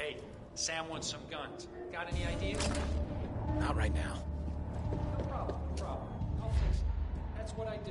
Hey, Sam wants some guns. Got any ideas? Not right now. No problem, no problem. I'll fix it. That's what I do.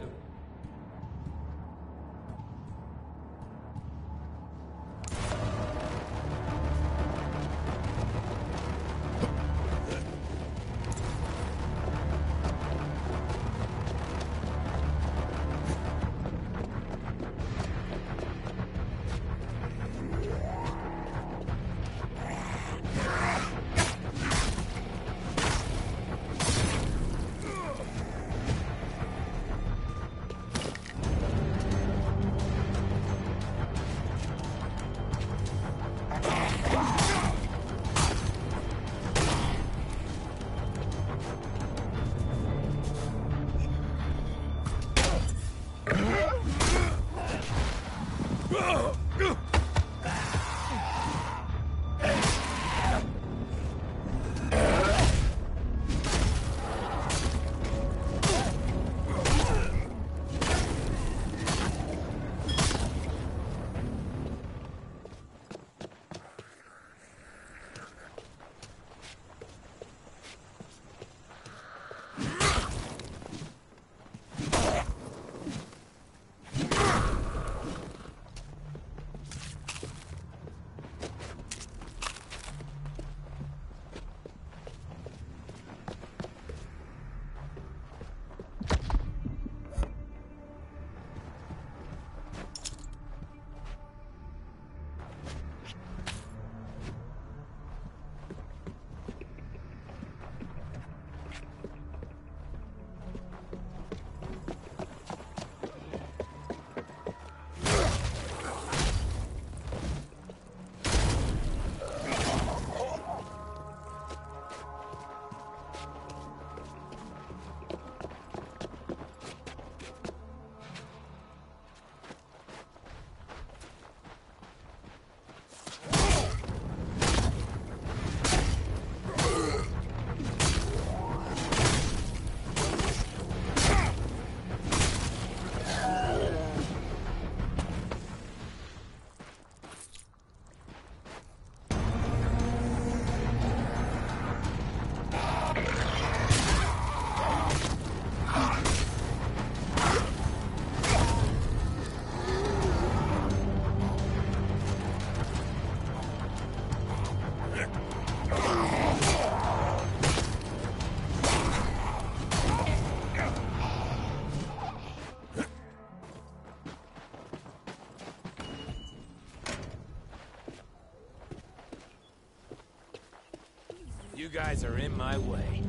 You guys are in my way.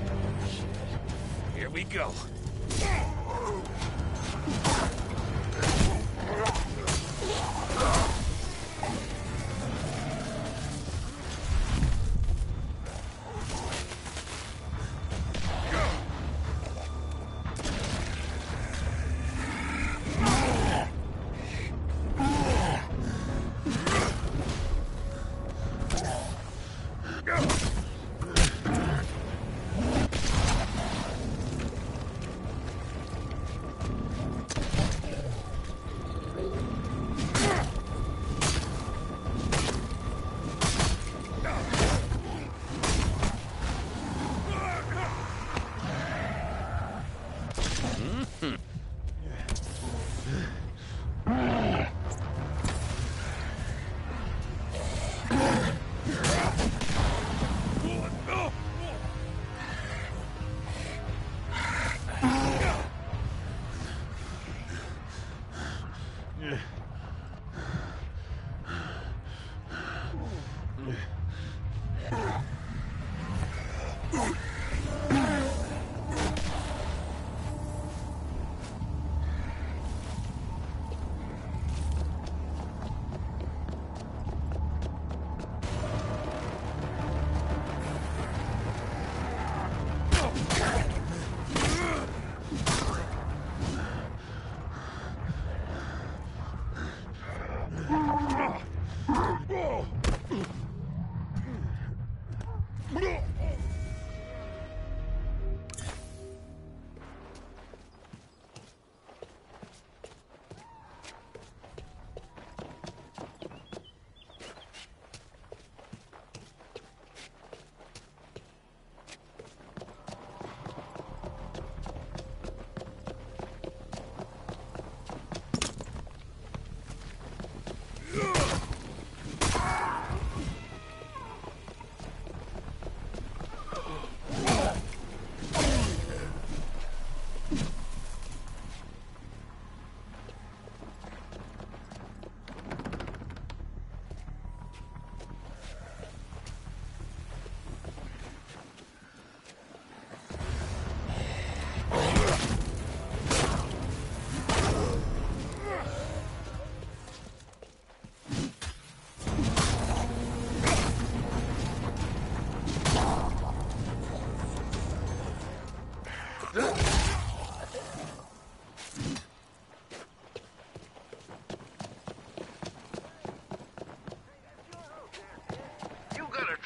Here we go.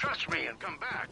Trust me and come back.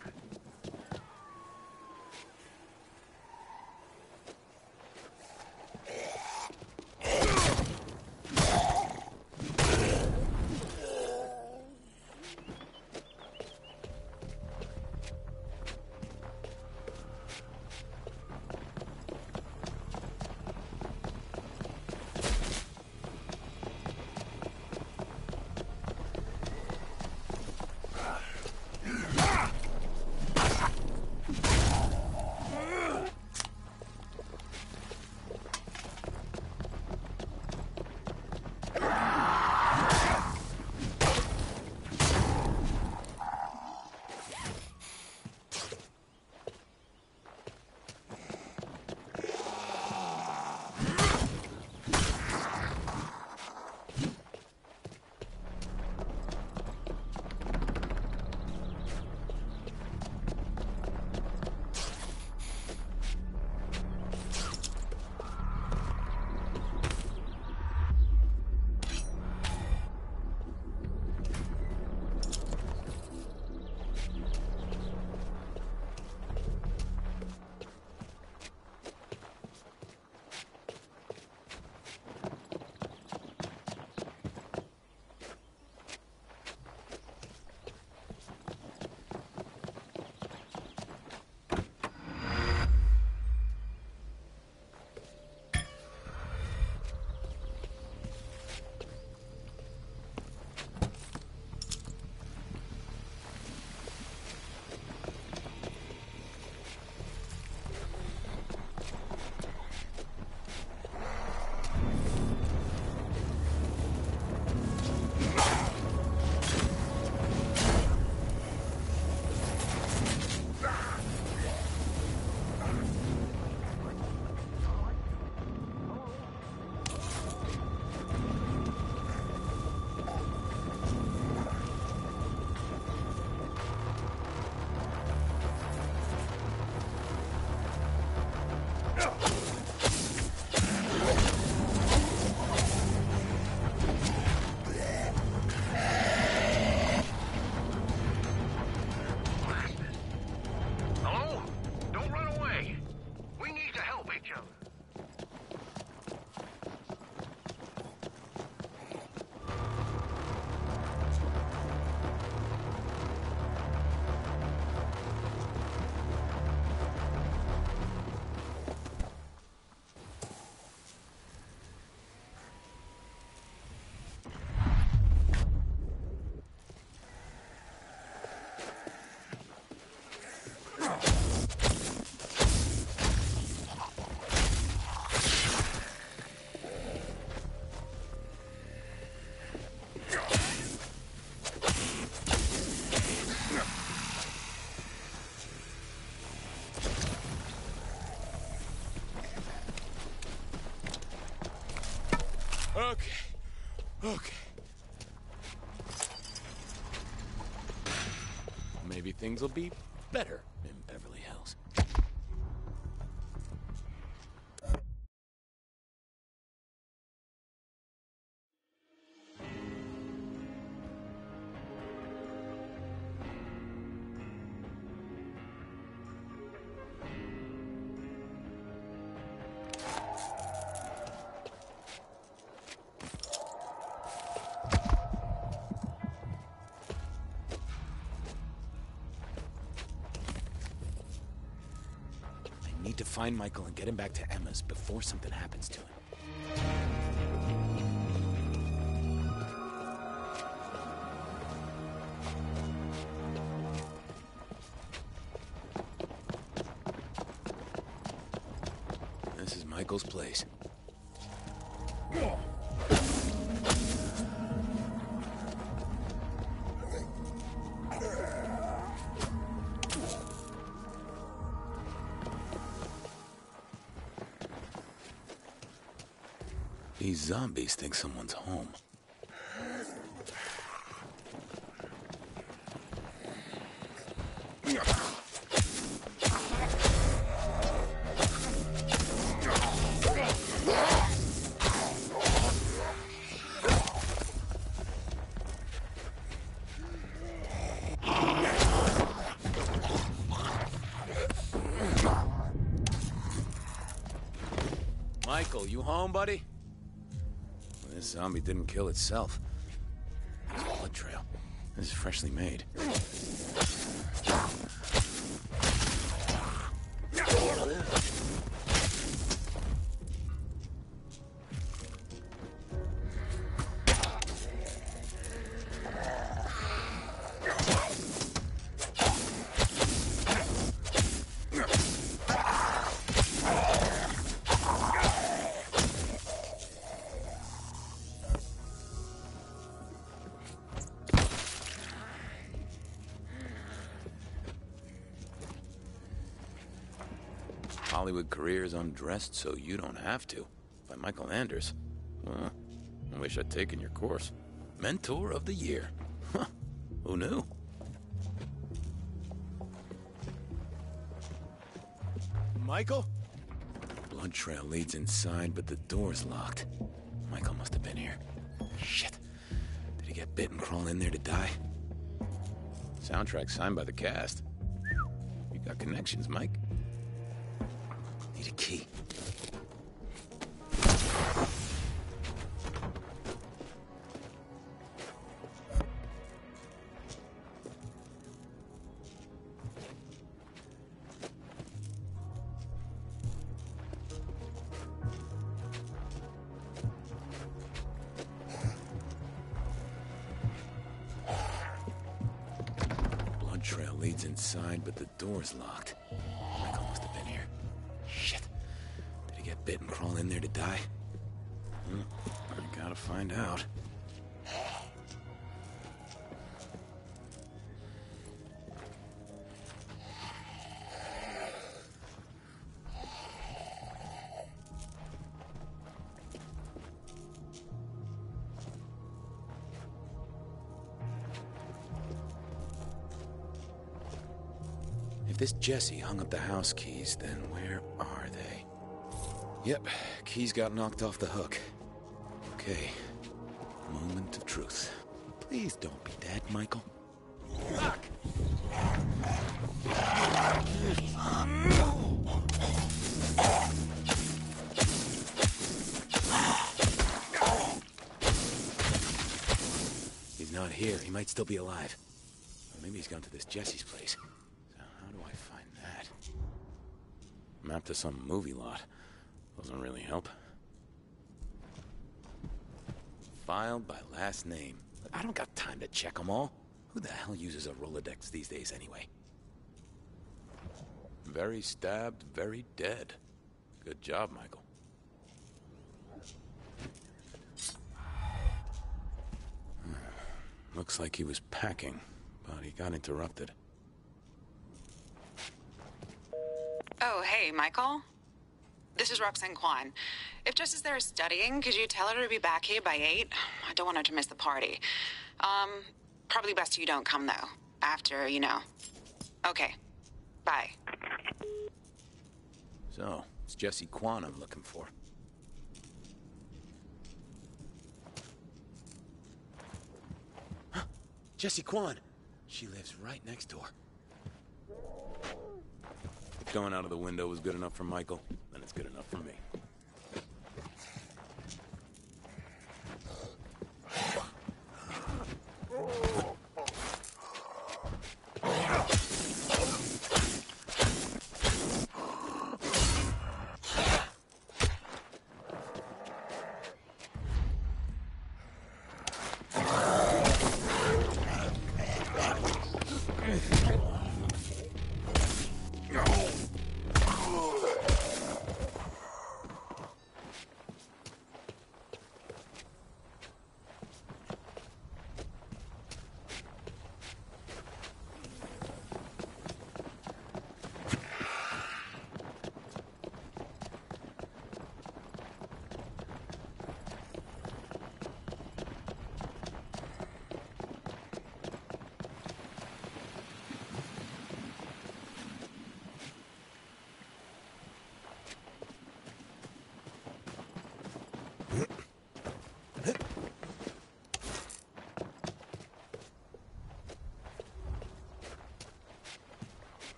Okay. Maybe things will be better in Beverly Hills. I need to find Michael and get him back to Emma's before something happens to him. This is Michael's place. These zombies think someone's home. Michael, you home, buddy? This zombie didn't kill itself. There's a blood trail. This is freshly made. Hollywood Careers Undressed So You Don't Have To, by Michael Anders. Well, I wish I'd taken your course. Mentor of the Year. Huh, who knew? Michael? Blood trail leads inside, but the door's locked. Michael must have been here. Shit. Did he get bit and crawl in there to die? Soundtrack signed by the cast. You got connections, Mike. Need a key. Blood trail leads inside, but the door's locked. Michael must have been here. Shit. Did he get bit and crawl in there to die? I gotta find out. If this Jesse hung up the house keys, then where are they? Yep, keys got knocked off the hook. Okay, moment of truth. Please don't be dead, Michael. Fuck! He's not here. He might still be alive. Or maybe he's gone to this Jesse's place. So how do I find that? Map to some movie lot. Doesn't really help. Filed by last name. I don't got time to check them all. Who the hell uses a Rolodex these days anyway? Very stabbed, very dead. Good job, Michael. Looks like he was packing, but he got interrupted. Oh, hey, Michael? This is Roxanne Kwan. If Jess is there studying, could you tell her to be back here by 8? I don't want her to miss the party. Probably best you don't come, though. After, you know. Okay. Bye. So, it's Jessie Kwan I'm looking for. Huh? Jessie Kwan! She lives right next door. If going out of the window was good enough for Michael, then it's good enough for me.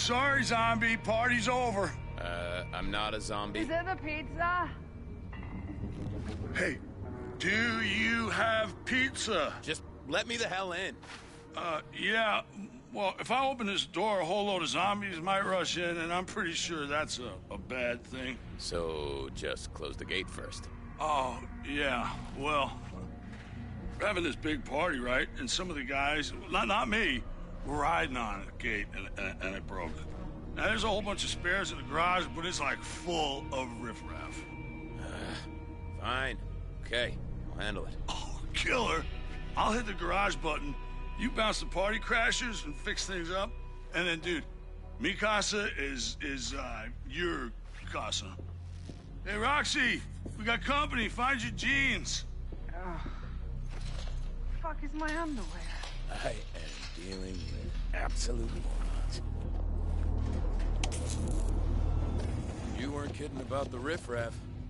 Sorry, zombie. Party's over. I'm not a zombie. Is it the pizza? Hey, do you have pizza? Just let me the hell in. Yeah. Well, if I open this door, a whole load of zombies might rush in, and I'm pretty sure that's a bad thing. So just close the gate first. Oh, yeah. Well, we're having this big party, right? And some of the guys, not me, were riding on the gate, and it broke. Now, there's a whole bunch of spares in the garage, but it's like full of riffraff. Fine. Okay, I'll handle it. Oh, killer. I'll hit the garage button. You bounce the party crashers and fix things up. And then, dude, mi casa is your casa. Hey, Roxy, we got company. Find your jeans. Fuck is my underwear? I am dealing with absolute morons. You weren't kidding about the riffraff.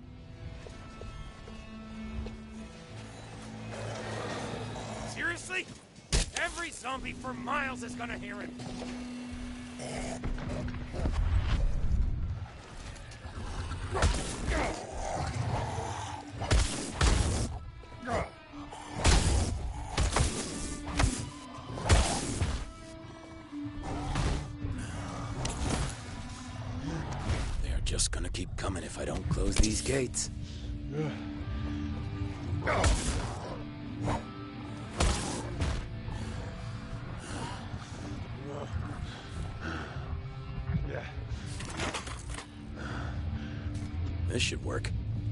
Seriously? Every zombie for miles is gonna hear him. They're just gonna keep coming if I don't close these gates. This should work.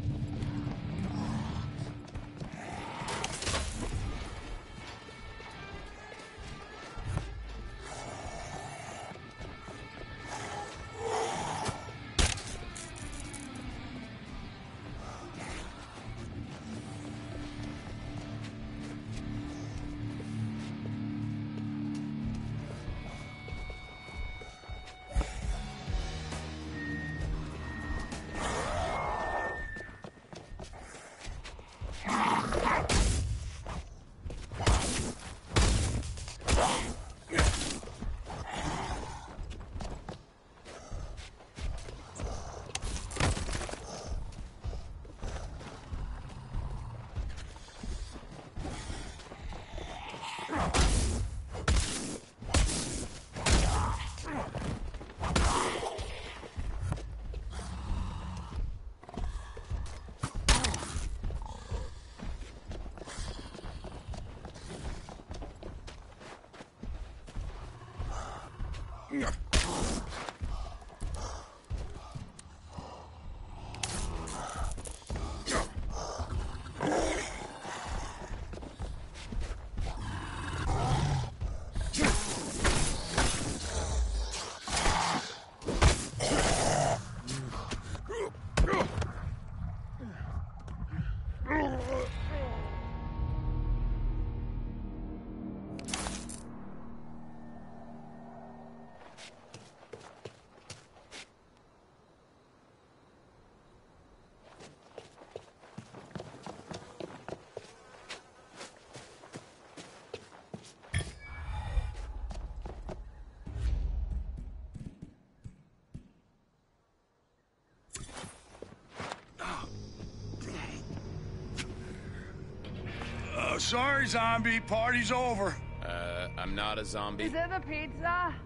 Sorry, zombie. Party's over. I'm not a zombie. Is it the pizza?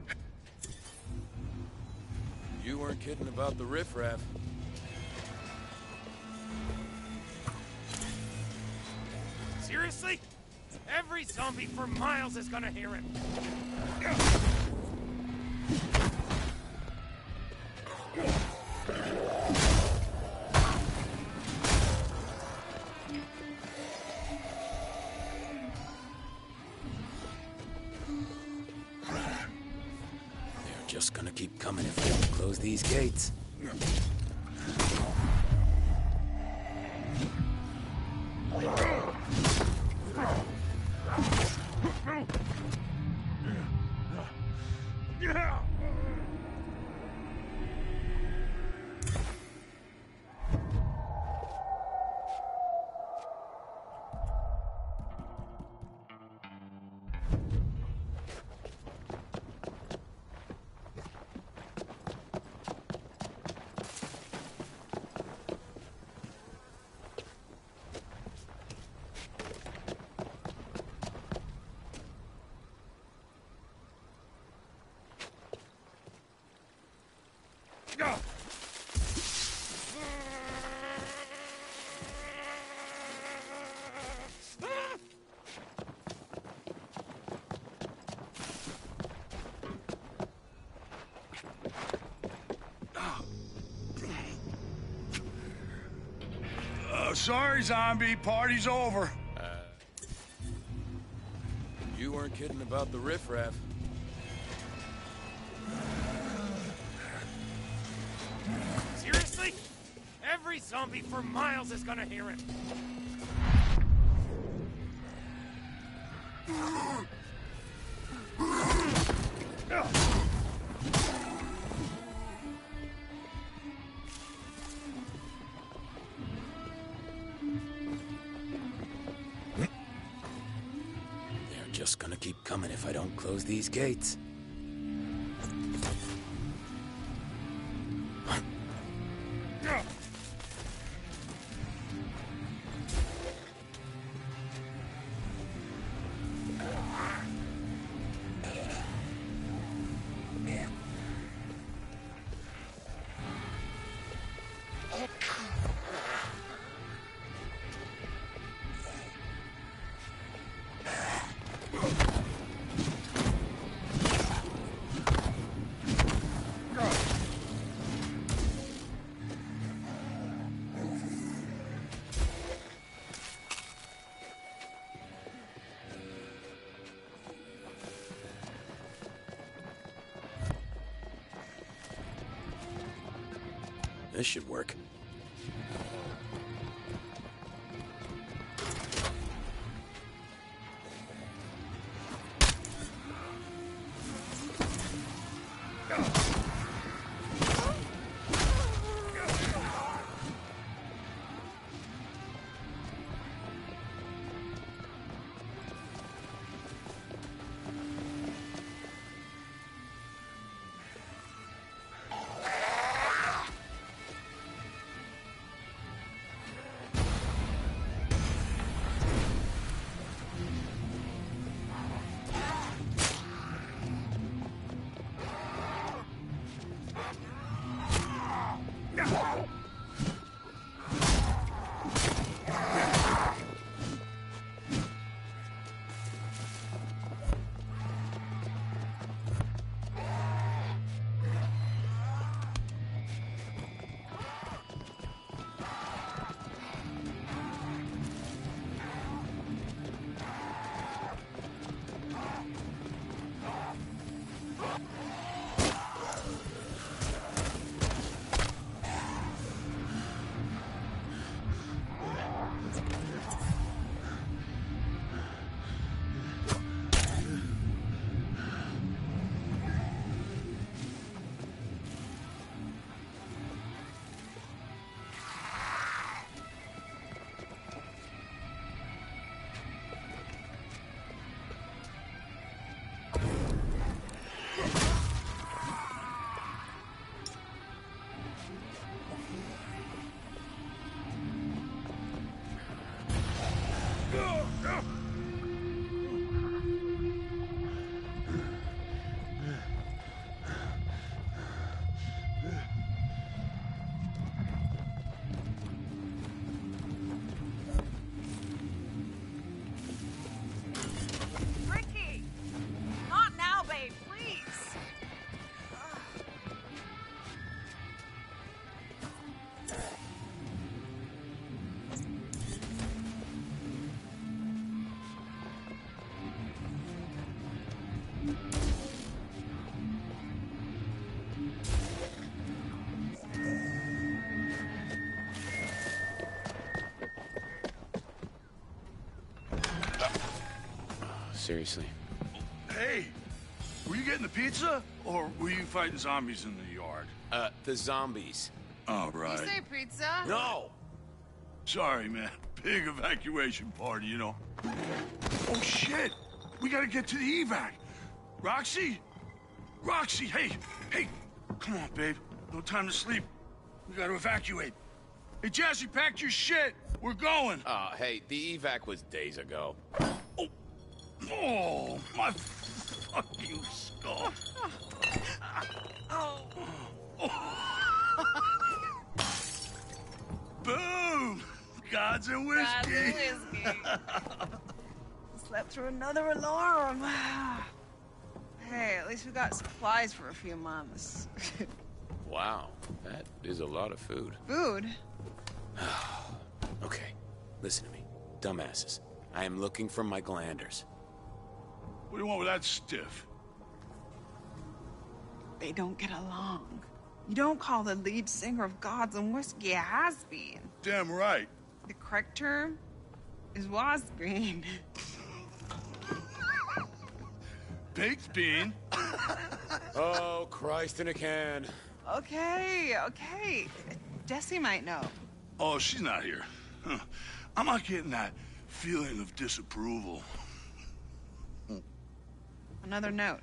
You weren't kidding about the riffraff. Seriously? Every zombie for miles is gonna hear him. Just gonna keep coming if we don't close these gates. Sorry, zombie. Party's over. You weren't kidding about the riffraff. Seriously? Every zombie for miles is gonna hear him. They're just gonna keep coming if I don't close these gates. This should work. Ricky! Not now, babe, please! Seriously. Hey, were you getting the pizza, or were you fighting zombies in the yard? The zombies. Oh, right. You say pizza? No! Sorry, man. Big evacuation party, you know. Oh, shit! We gotta get to the evac. Roxy? Roxy, hey! Hey! Come on, babe. No time to sleep. We gotta evacuate. Hey, Jesse, pack your shit. We're going. Hey, the evac was days ago. Oh, my fucking skull. Oh. Boom! Gods and whiskey. Slept through another alarm. Hey, at least we got supplies for a few months. Wow, that is a lot of food. Food? Okay, Listen to me, dumbasses. I am looking for Michael Anders. What do you want with that stiff? They don't get along. You don't call the lead singer of Gods and Whiskey a has-been. Damn right. The correct term is was-been. Baked bean. Oh, Christ in a can. Okay. Jessie might know. Oh, she's not here. Huh. I'm not getting that feeling of disapproval. Another note.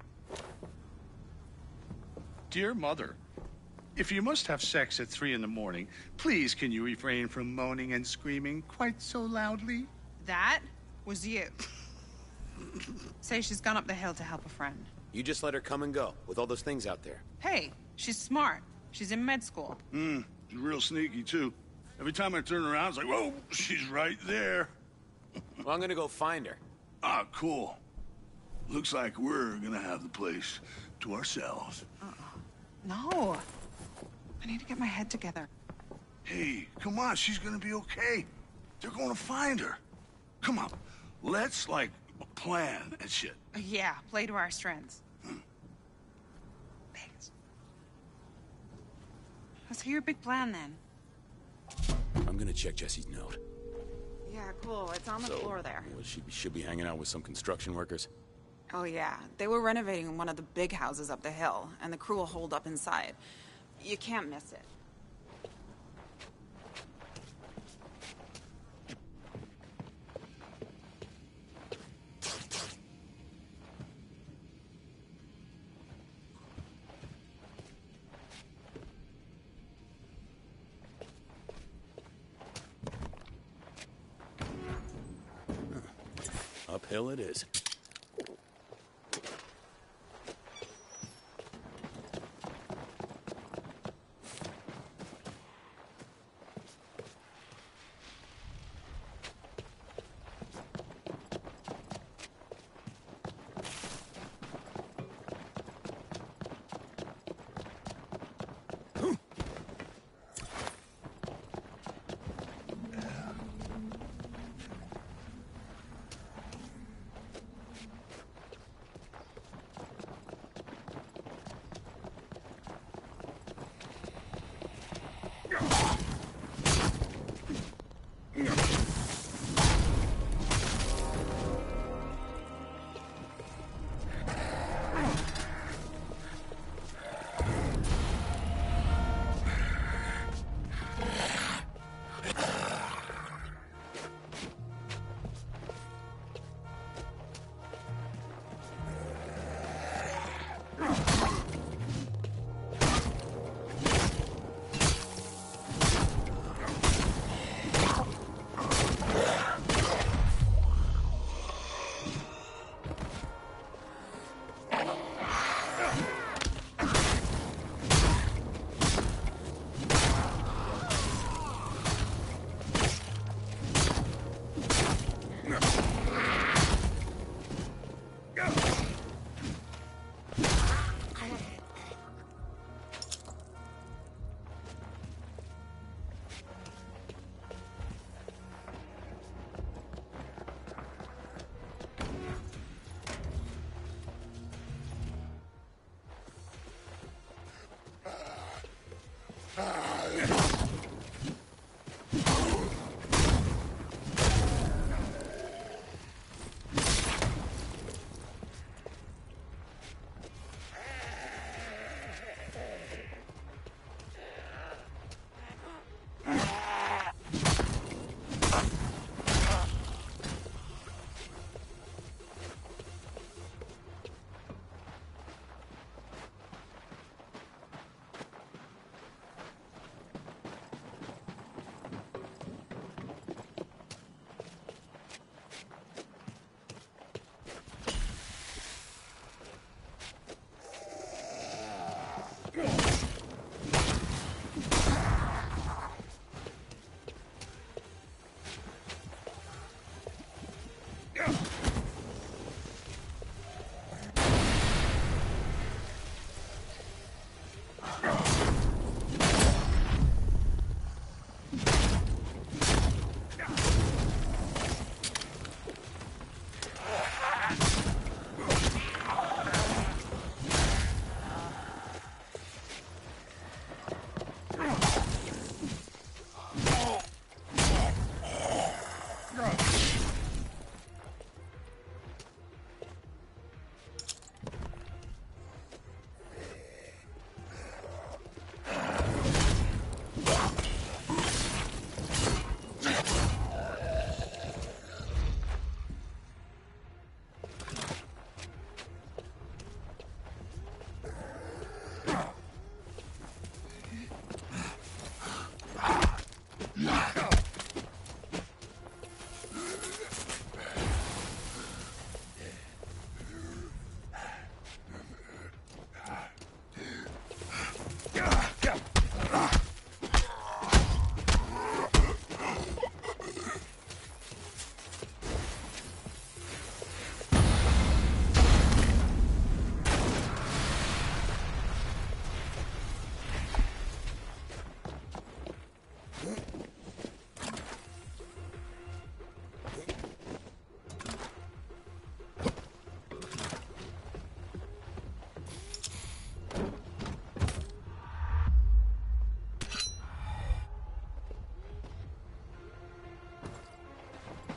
Dear Mother, if you must have sex at 3 in the morning, please can you refrain from moaning and screaming quite so loudly? That was you. Say she's gone up the hill to help a friend. You just let her come and go, with all those things out there. Hey, she's smart. She's in med school. She's real sneaky, too. Every time I turn around, it's like, whoa, she's right there. Well, I'm gonna go find her. Ah, cool. Looks like we're gonna have the place to ourselves. No. I need to get my head together. Hey, come on, she's gonna be okay. They're gonna find her. Come on, let's, like, plan and shit. Yeah, play to our strengths. Thanks. Let's hear your big plan, then. I'm gonna check Jesse's note. Yeah, cool. It's on the floor there. Well, she should be hanging out with some construction workers. Oh, yeah. They were renovating one of the big houses up the hill, and the crew will hold up inside. You can't miss it. Uphill it is.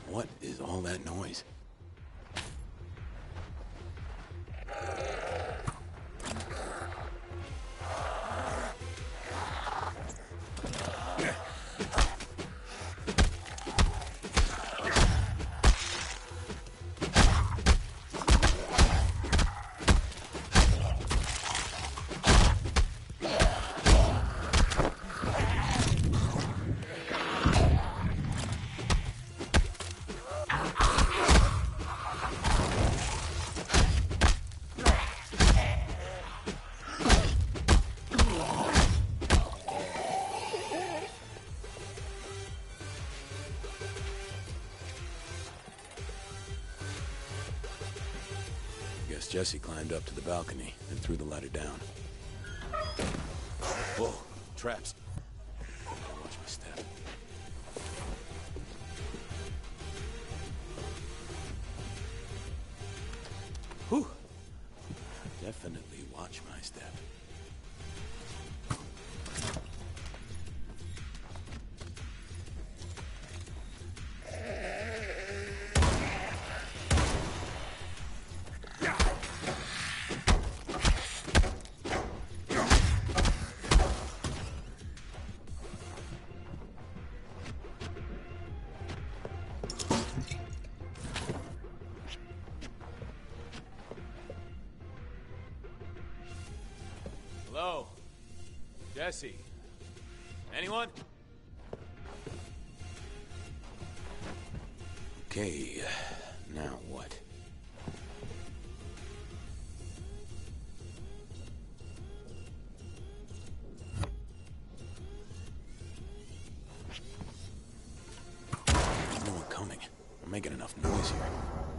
What is all that noise? Jesse climbed up to the balcony and threw the ladder down. Whoa, traps. Gotta watch my step. Whew. Definitely watch my step. Hello? Jesse? Anyone? Okay, now what? There's no one coming. I'm making enough noise here.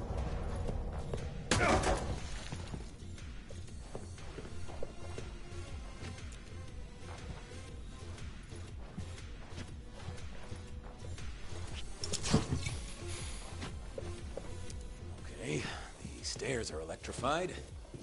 Okay, the stairs are electrified.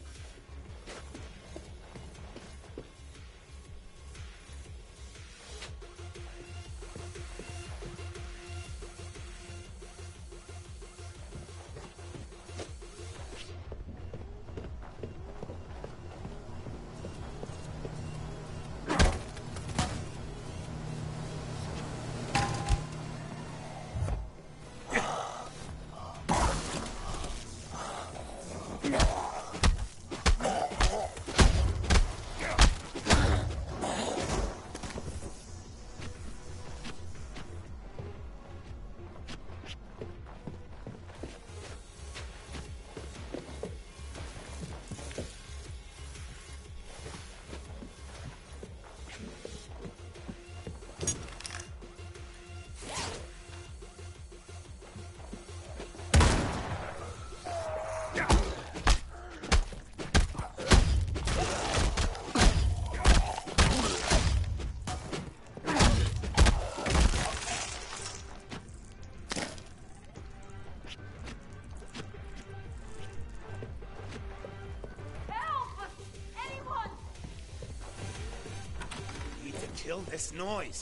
Kill this noise.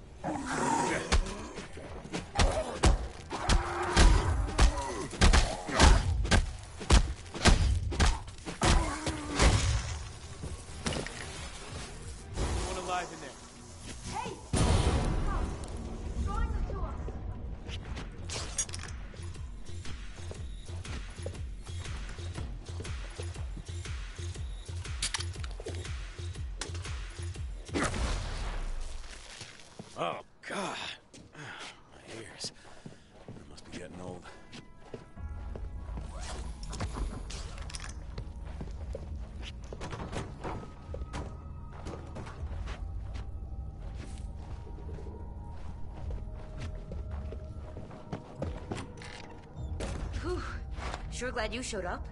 Anyone alive in there? Hey! Drawing them to us. Oh, God. My ears. I must be getting old. Whew. Sure glad you showed up.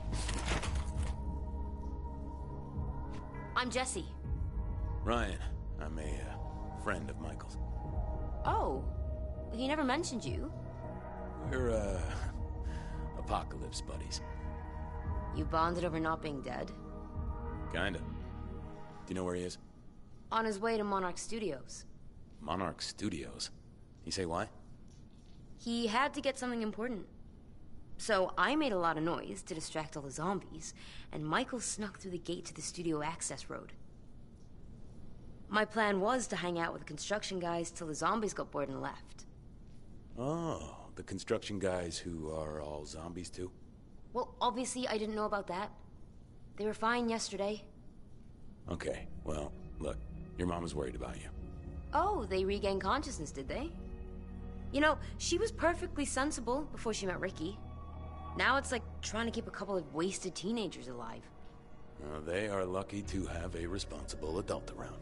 I'm Jesse. Ryan, I'm a friend of Michael's. Oh, he never mentioned you. We're, apocalypse buddies. You bonded over not being dead? Kinda. Do you know where he is? On his way to Monarch Studios. Monarch Studios. You say why? He had to get something important. So I made a lot of noise to distract all the zombies, and Michael snuck through the gate to the studio access road. My plan was to hang out with the construction guys till the zombies got bored and left. Oh, the construction guys who are all zombies too? Well, obviously I didn't know about that. They were fine yesterday. Okay, well, look, your mom was worried about you. Oh, they regained consciousness, did they? You know, she was perfectly sensible before she met Ricky. Now it's like trying to keep a couple of wasted teenagers alive. They are lucky to have a responsible adult around.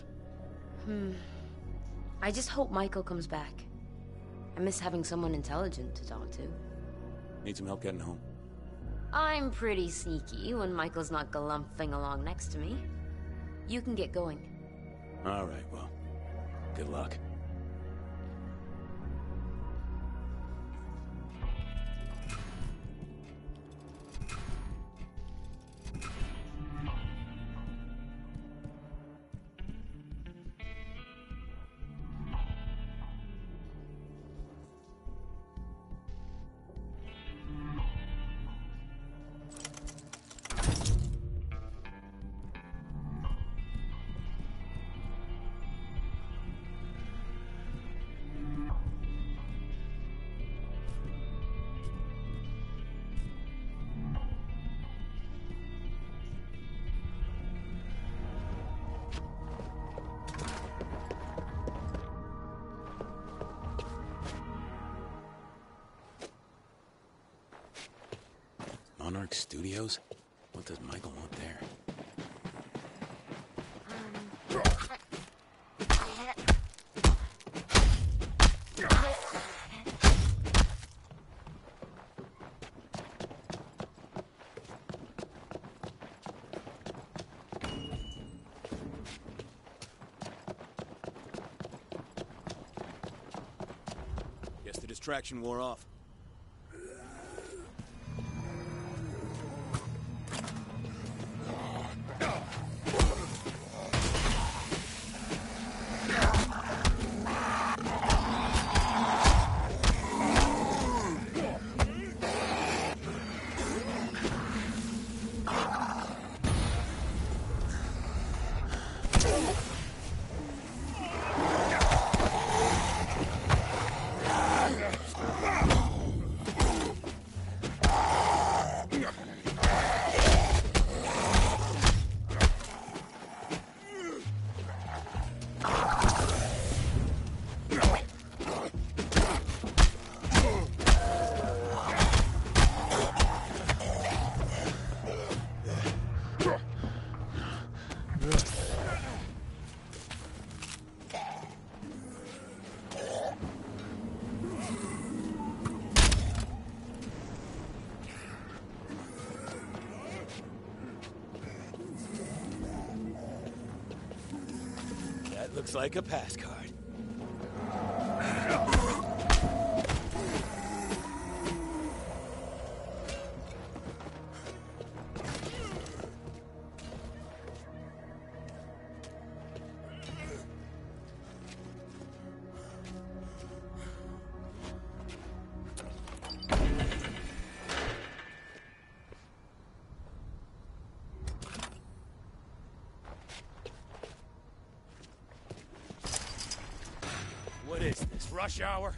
I just hope Michael comes back. I miss having someone intelligent to talk to. Need some help getting home? I'm pretty sneaky when Michael's not galumphing along next to me. You can get going. All right, well, good luck. Monarch Studios? What does Michael want there? Guess the distraction wore off. Looks like a pass card. What is this, rush hour?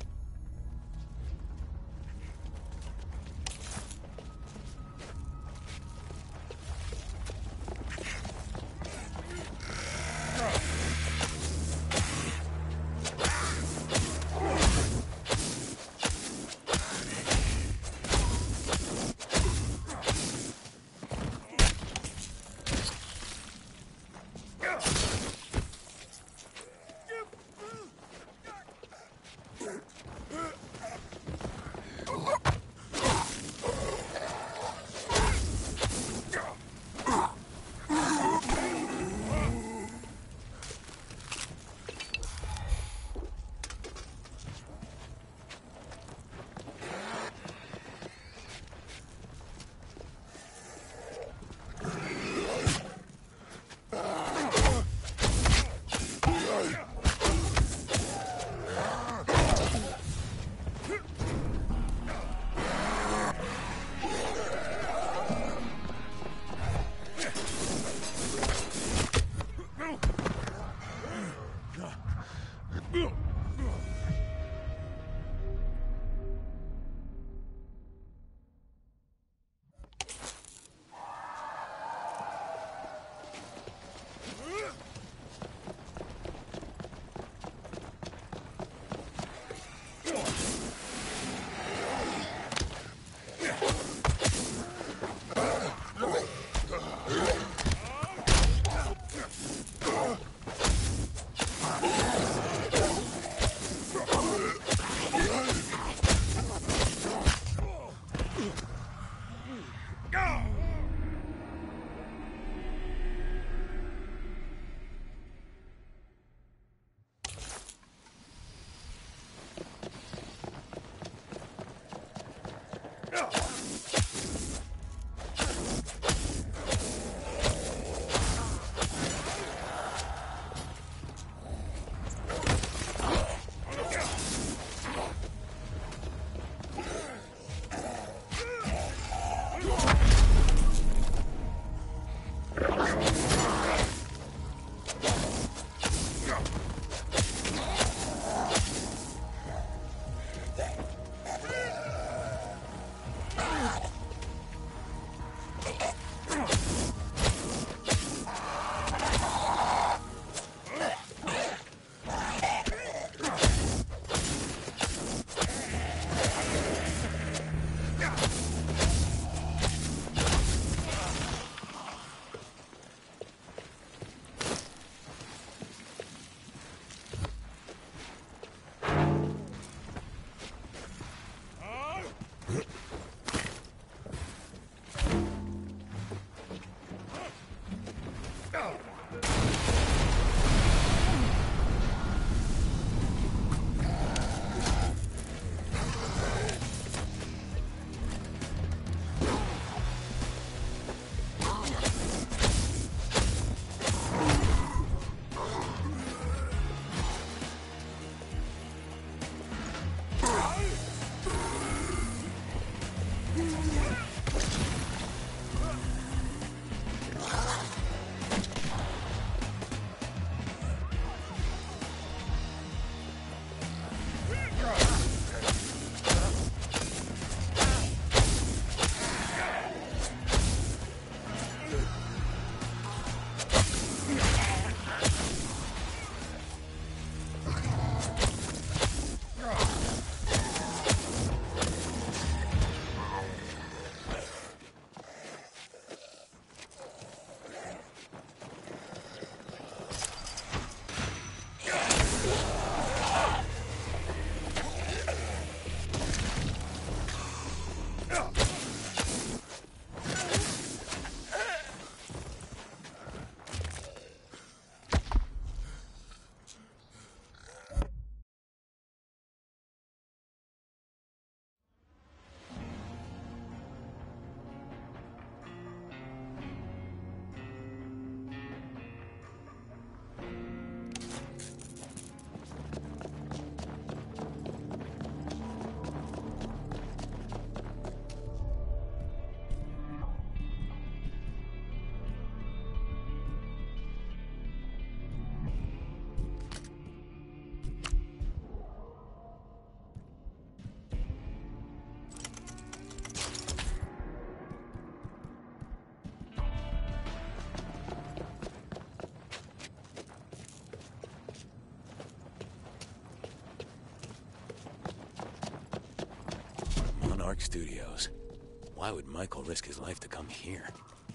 Monarch Studios. Why would Michael risk his life to come here?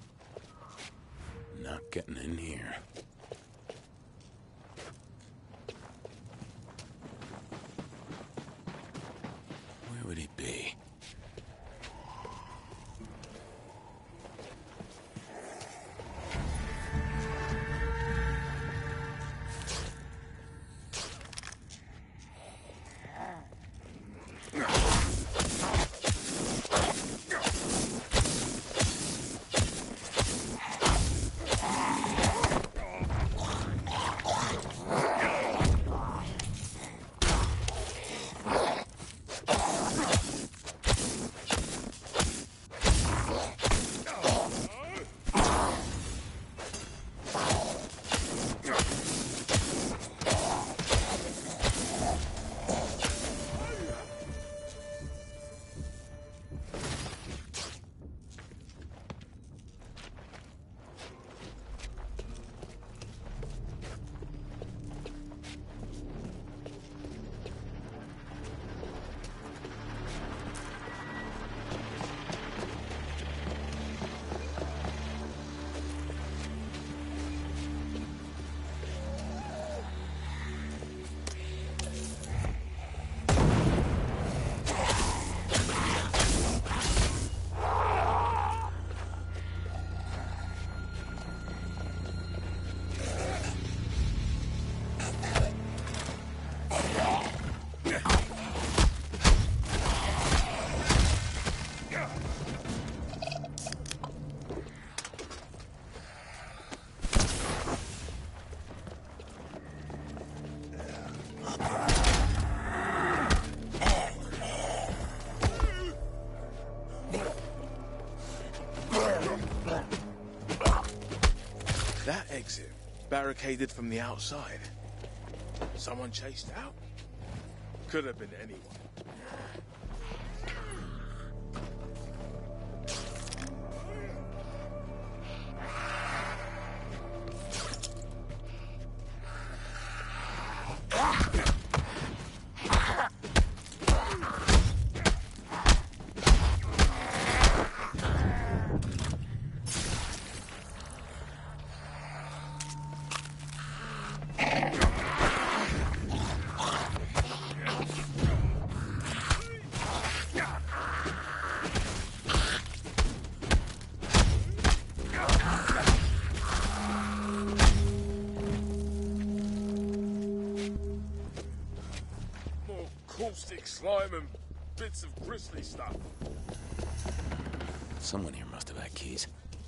Not getting in here. Where would he be? exit, barricaded from the outside. Someone chased out? Could have been anyone. Caustic slime and bits of grisly stuff. Someone here must have had keys.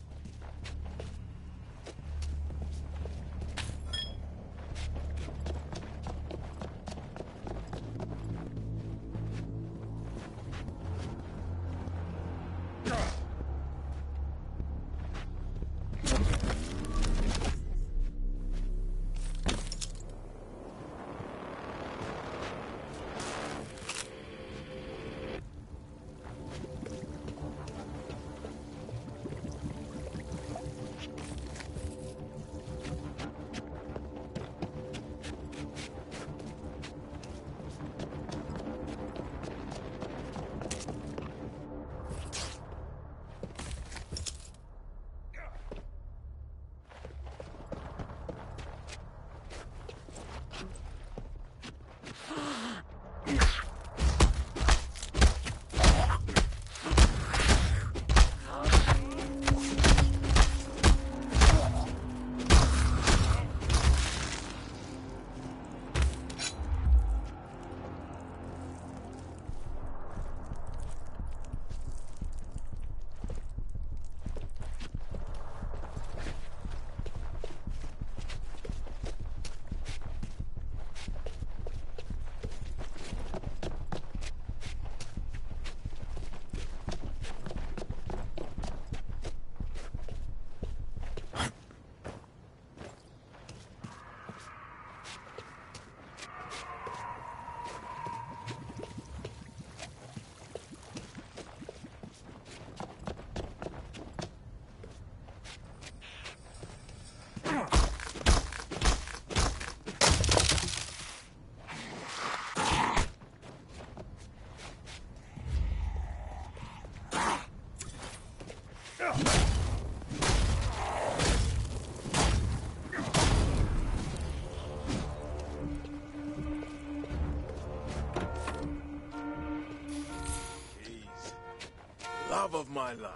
Love of my life.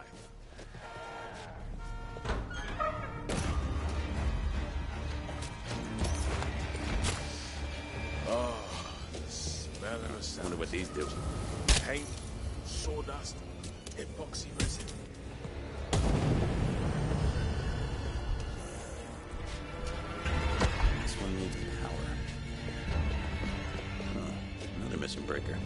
Oh, the smell of the sand. Wonder what these do. Paint, sawdust, epoxy resin. This one needs power. Oh, another missing breaker.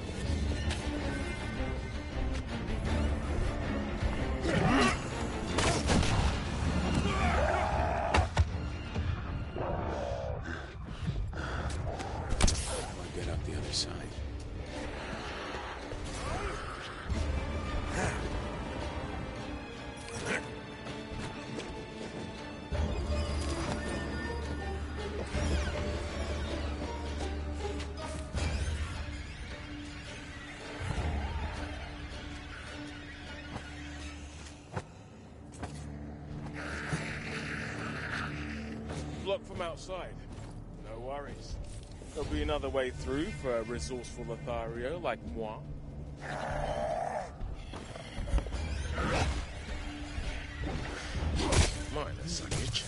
Blocked from outside. No worries. There'll be another way through for a resourceful Lothario like moi. Minor suckage.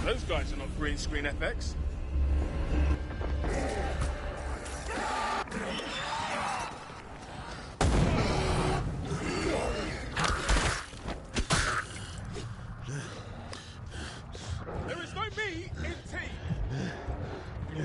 Those guys are not green screen FX. There is no me in team.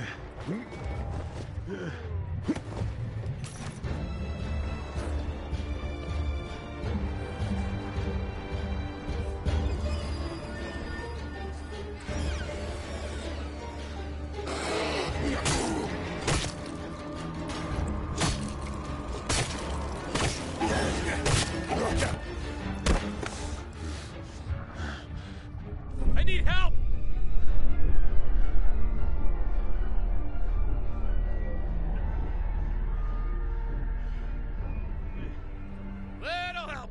I need help! Little help!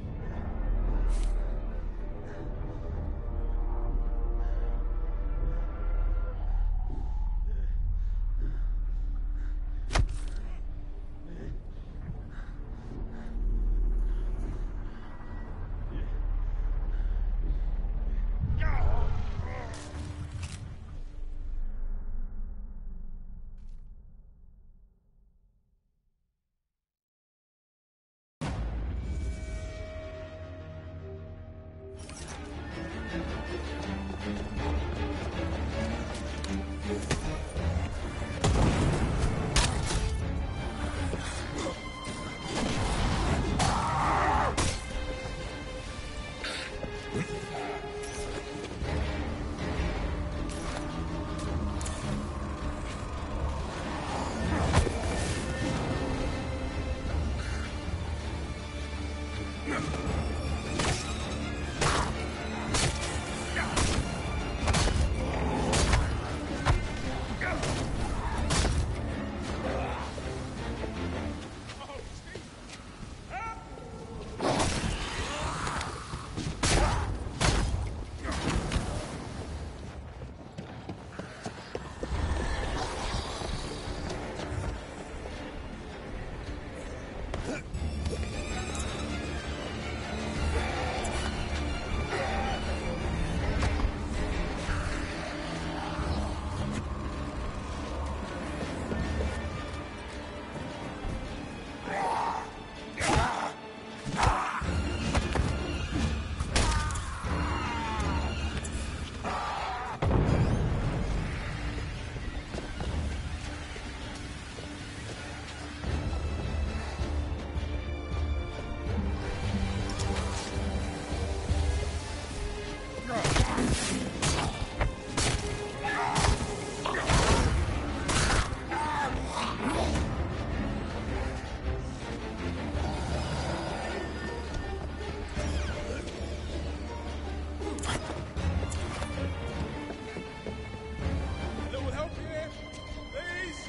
Little help here, please.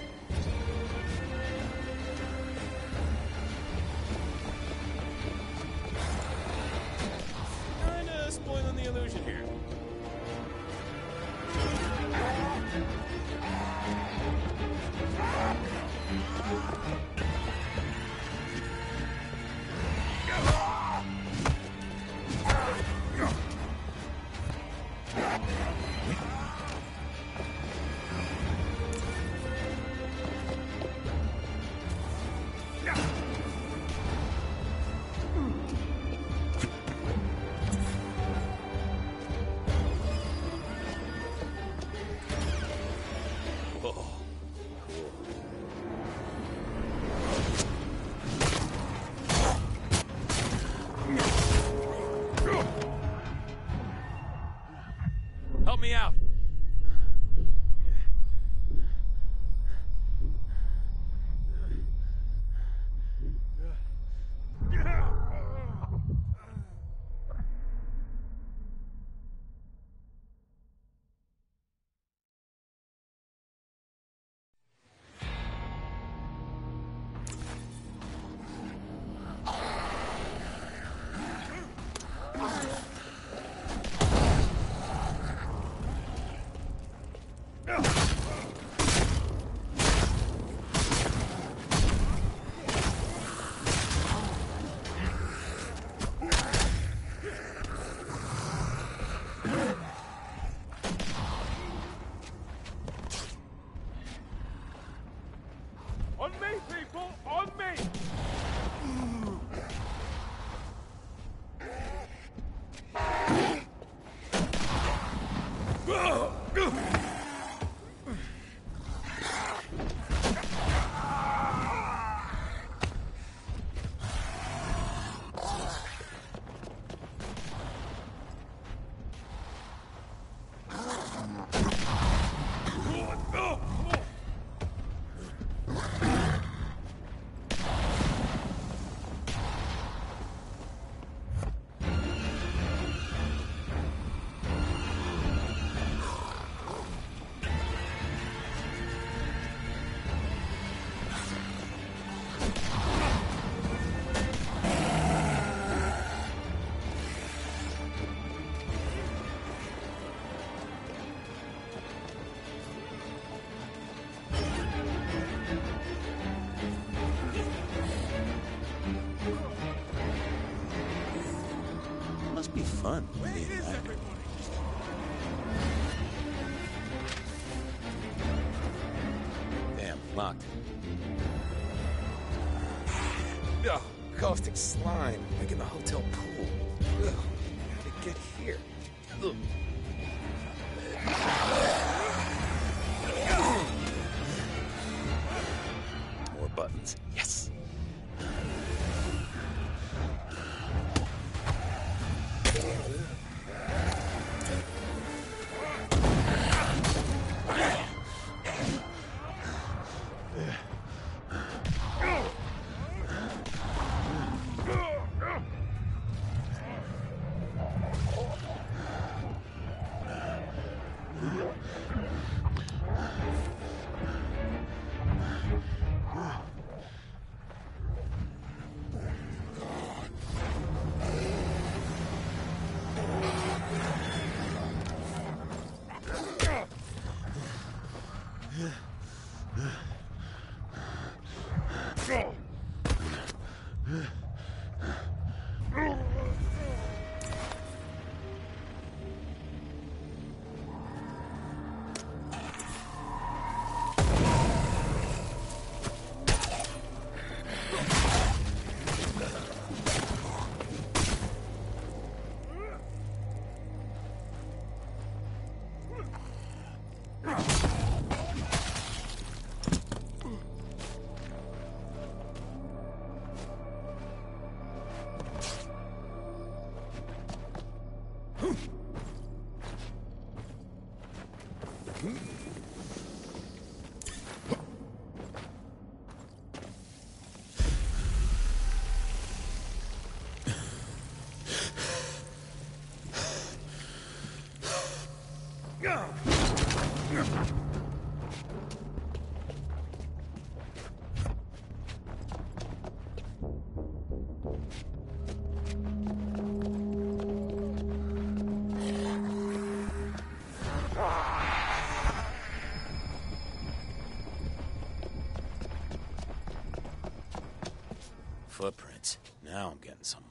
Kinda spoiling the illusion here. Help me out! Must be fun being an actor. Damn, locked. Ugh, caustic slime, like in the hotel pool. Ugh, how did it get here? Ugh. More buttons. Yes. Footprints. Now I'm getting somewhere.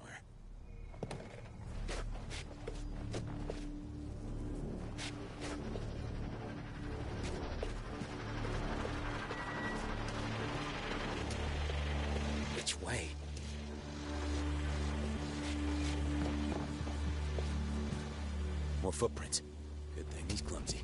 Which way? More footprints. Good thing he's clumsy.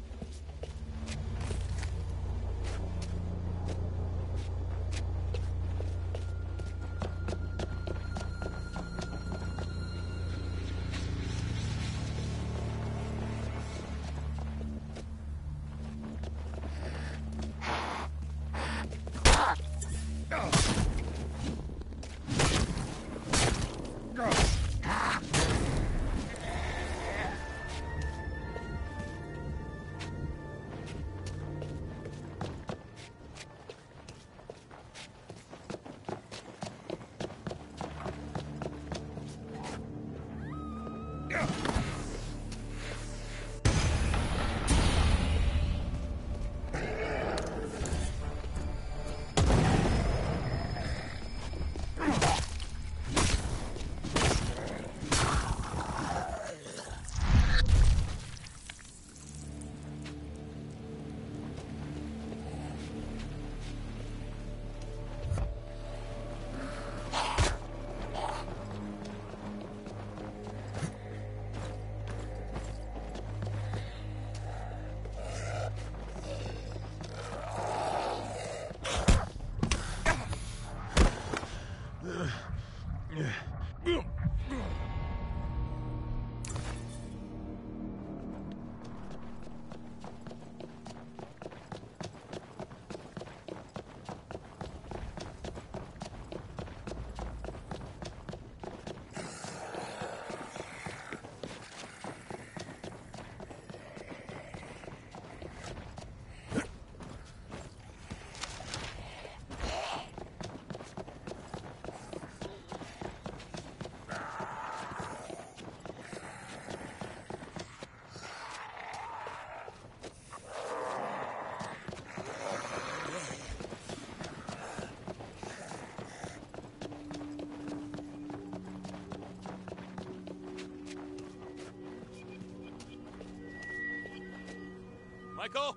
Michael?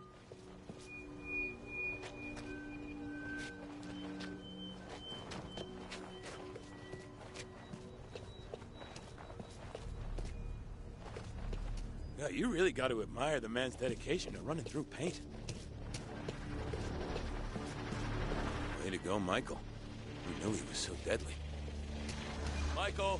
Yeah, you really got to admire the man's dedication to running through paint. Way to go, Michael. We knew he was so deadly. Michael!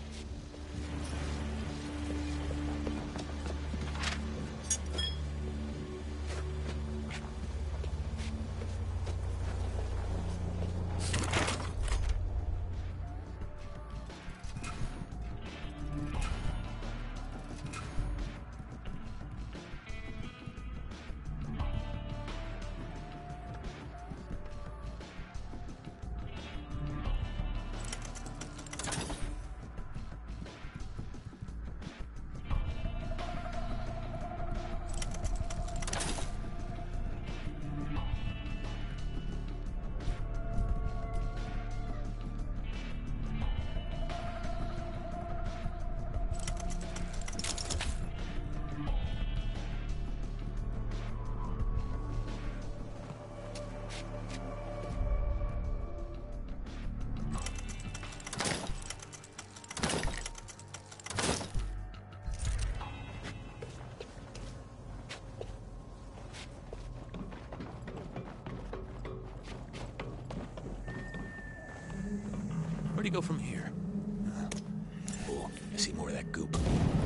Where do you go from here? Oh, I see more of that goop.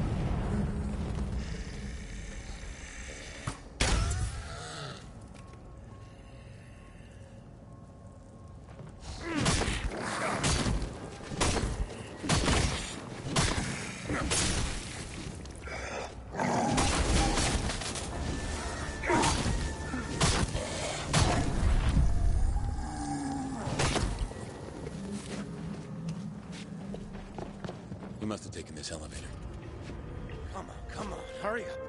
You must have taken this elevator. Come on, hurry up.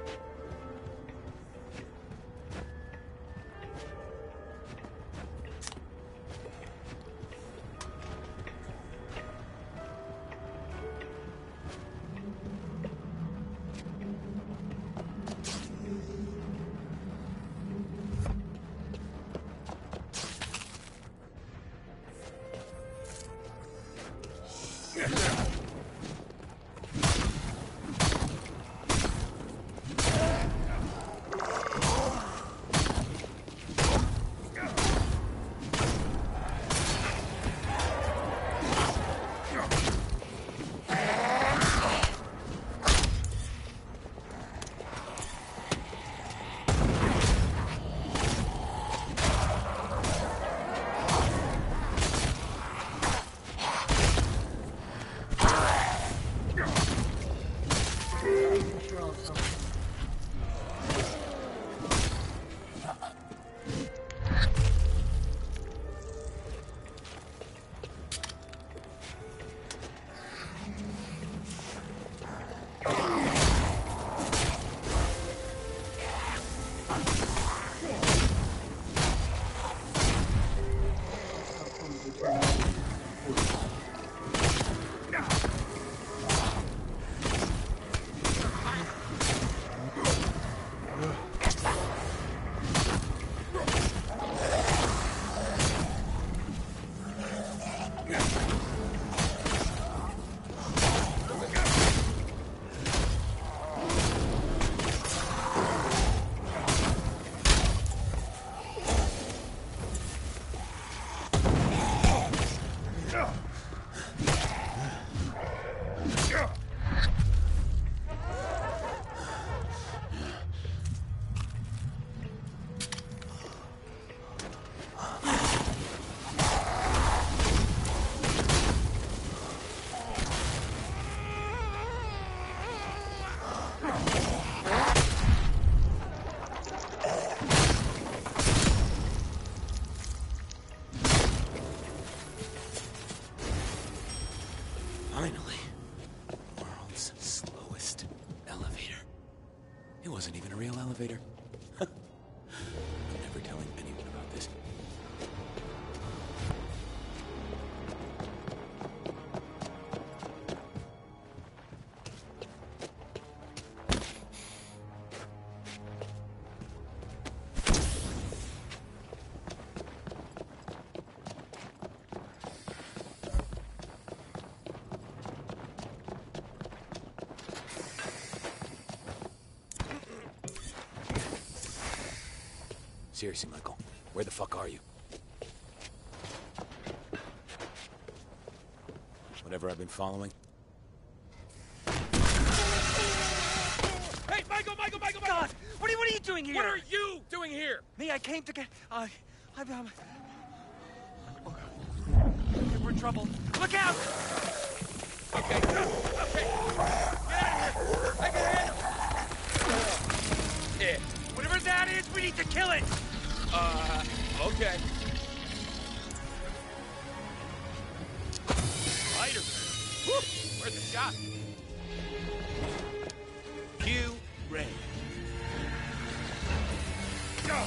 Finally. World's slowest elevator. It wasn't even a real elevator. I'm never telling anyone about this. Seriously, Michael, where the fuck are you? Whatever I've been following? Hey, Michael! God! What are you doing here? What are you doing here? Me, I came to get... okay, we're in trouble. Look out! Okay. Get out of here! I can handle it! Whatever that is, we need to kill it! Okay. Spider-Man? Whew! Where's the shot? Q Ray. Go!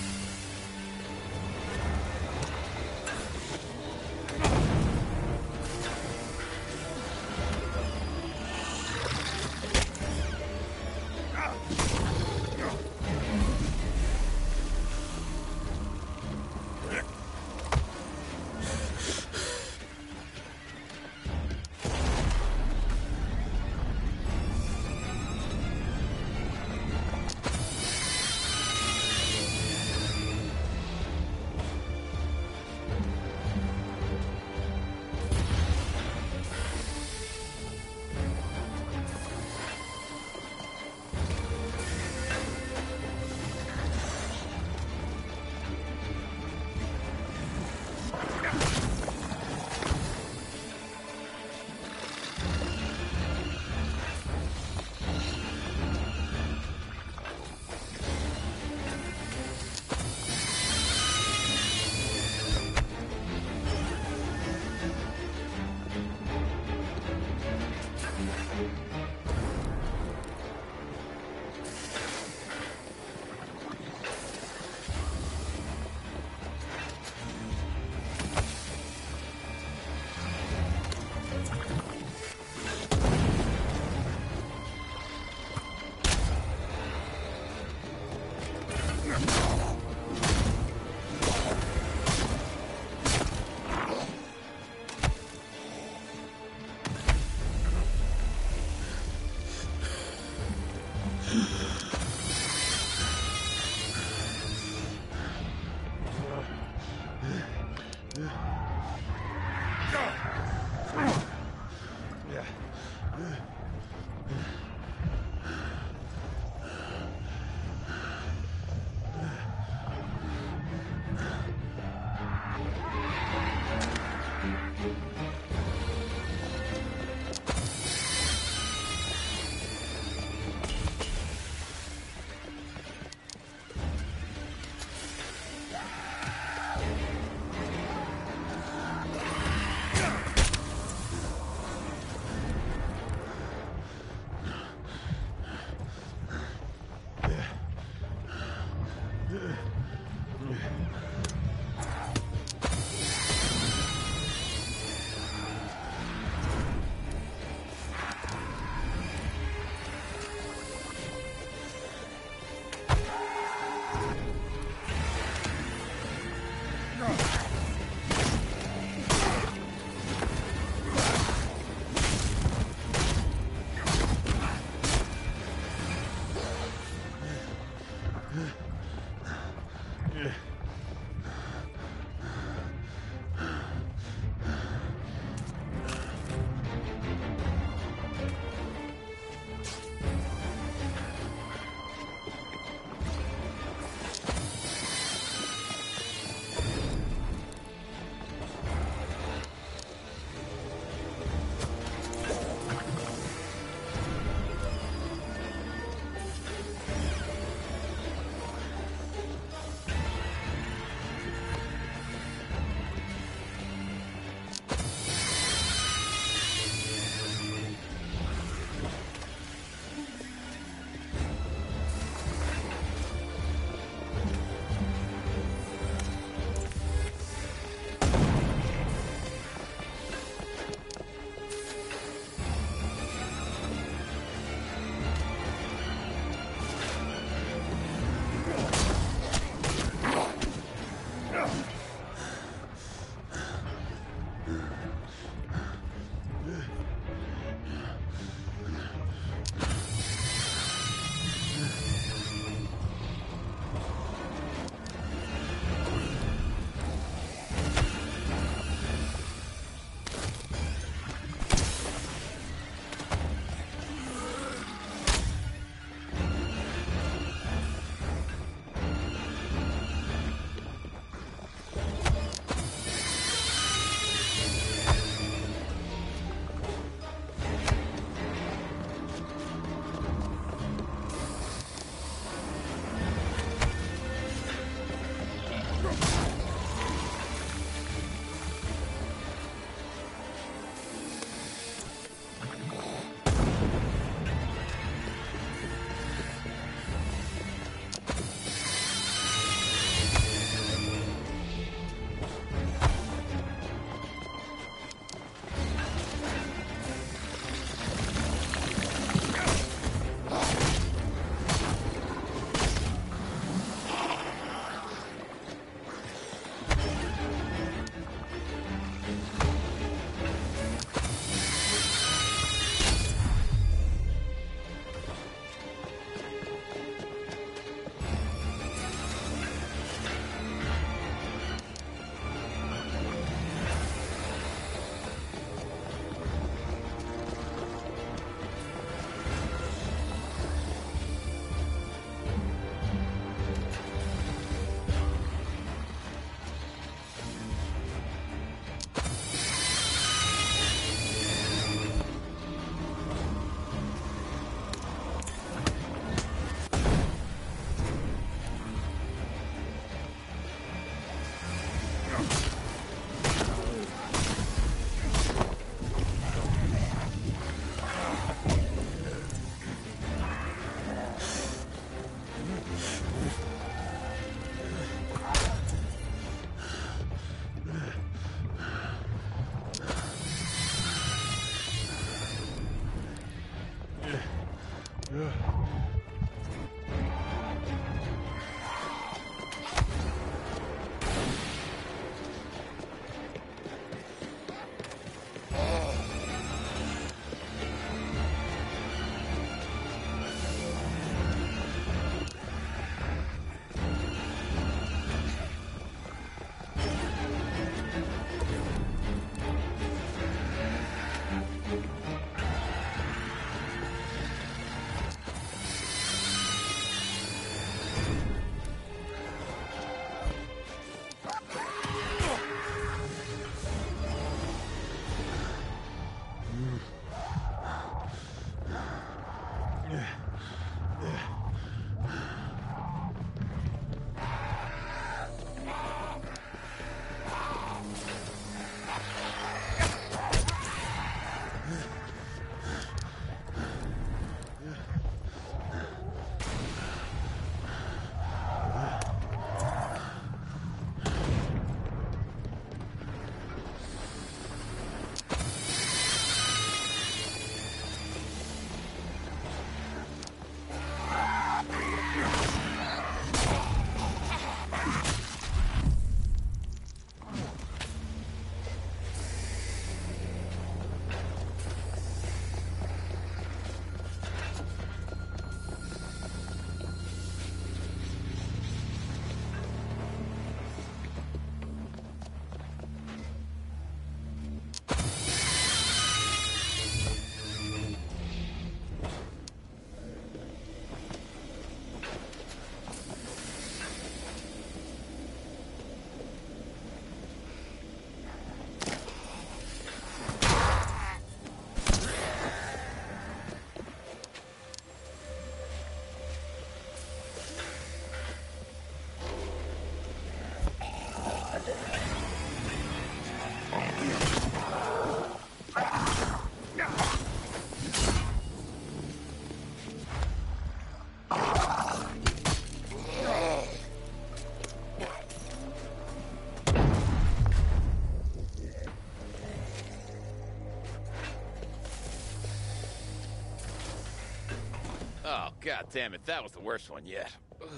God damn it, that was the worst one yet.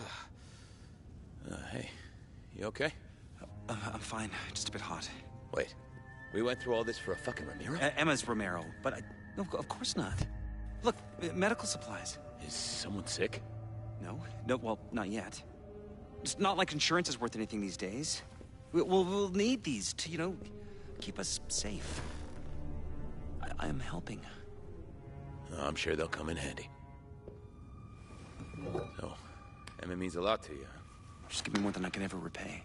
Hey, you okay? I'm fine. Just a bit hot. Wait, we went through all this for a fucking Ramiro? Emma's Romero, but of course not. Look, medical supplies. Is someone sick? No, well, not yet. It's not like insurance is worth anything these days. We'll need these to, you know, keep us safe. I am helping. I'm sure they'll come in handy. So, Emma means a lot to you. Just give me more than I can ever repay.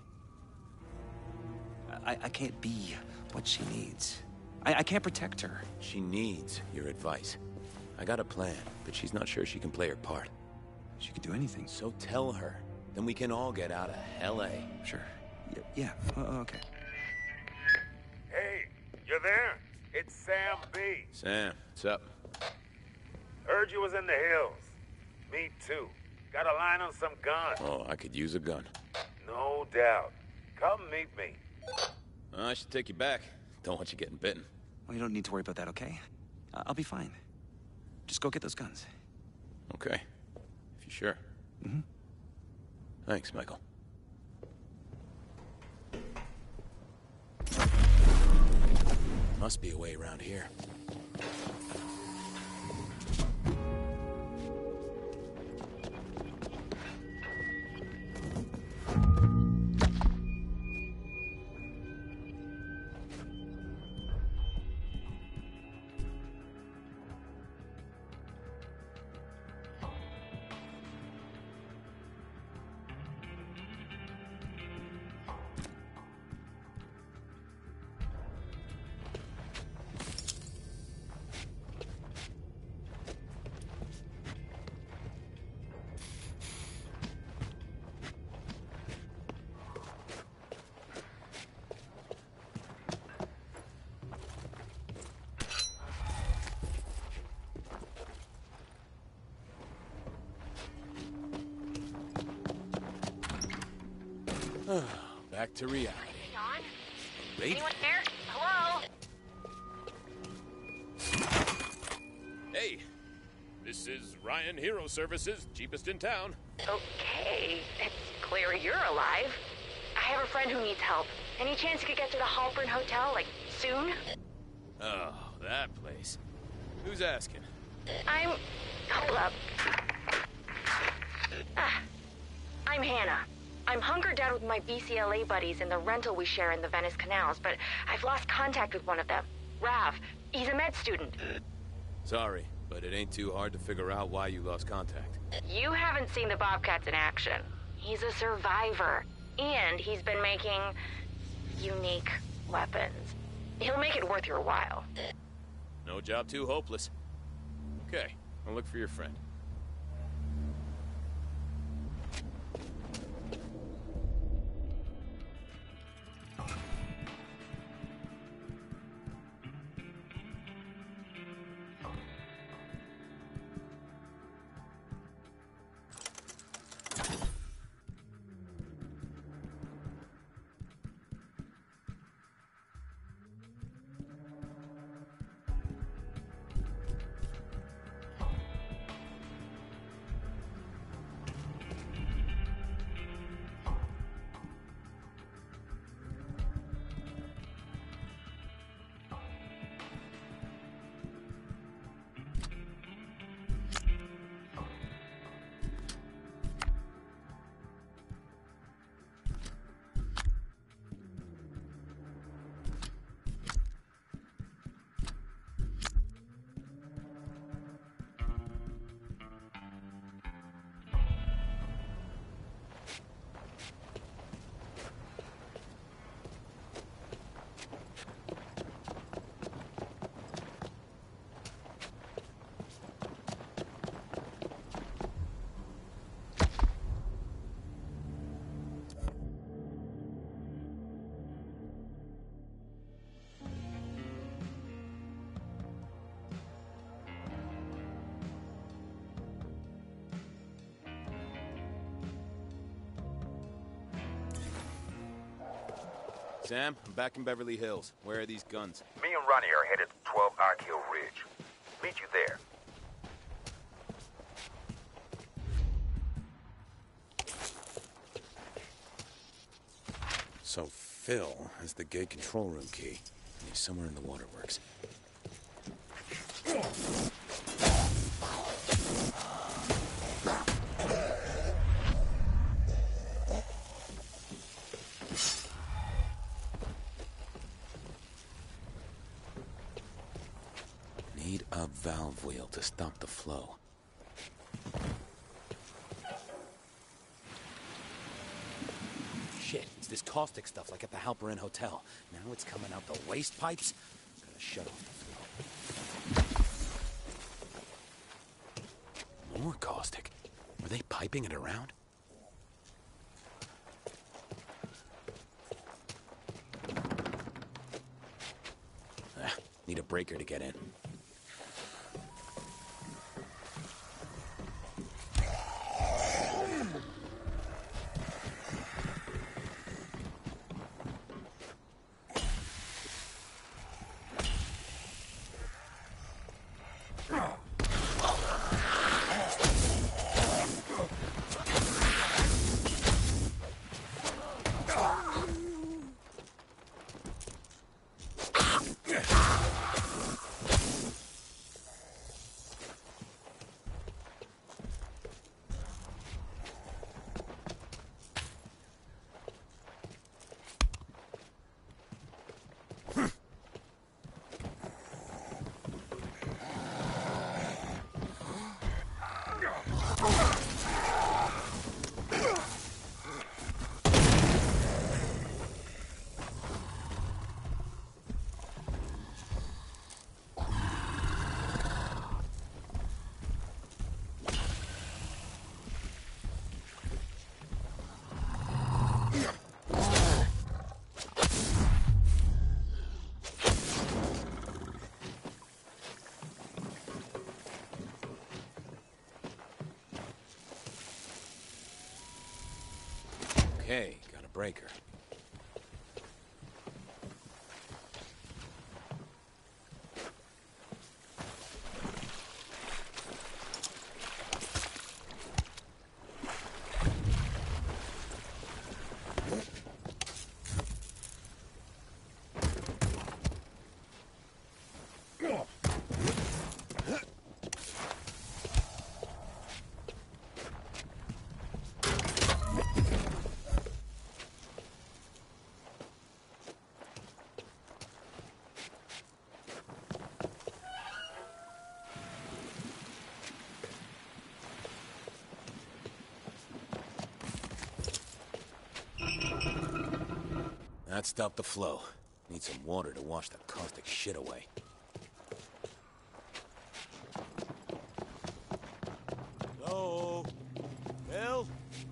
I can't be what she needs. I can't protect her. She needs your advice. I got a plan, but she's not sure she can play her part. She could do anything. So tell her. Then we can all get out of L.A. Sure. Yeah. Okay. Hey, you there? It's Sam B. Sam, what's up? Heard you was in the hills. Me too. Got a line on some guns. Oh, I could use a gun. No doubt. Come meet me. I should take you back. Don't want you getting bitten. Well, you don't need to worry about that, okay? I'll be fine. Just go get those guns. Okay. If you're sure. Mm-hmm. Thanks, Michael. Must be a way around here. Back to reality. John? Wait. Anyone there? Hello? Hey, this is Ryan Hero Services, cheapest in town. Okay, it's clear you're alive. I have a friend who needs help. Any chance you could get to the Halpern Hotel, like, soon? Oh, that place. Who's asking? Hold up. I'm Hannah. I'm hunkered down with my BCLA buddies in the rental we share in the Venice canals, but I've lost contact with one of them. Rav. He's a med student. Sorry, but it ain't too hard to figure out why you lost contact. You haven't seen the Bobcats in action. He's a survivor, and he's been making unique weapons. He'll make it worth your while. No job too hopeless. Okay, I'll look for your friend. Sam, I'm back in Beverly Hills. Where are these guns? Me and Ronnie are headed to 12 Ark Hill Ridge. Meet you there. So Phil has the gate control room key. He's somewhere in the waterworks. Need a valve wheel to stop the flow. Shit, it's this caustic stuff like at the Halperin Hotel. Now it's coming out the waste pipes. Gotta shut off the flow. More caustic? Were they piping it around? Need a breaker to get in. Okay, got a breaker. That stopped the flow. Need some water to wash that caustic shit away. Hello? Bill?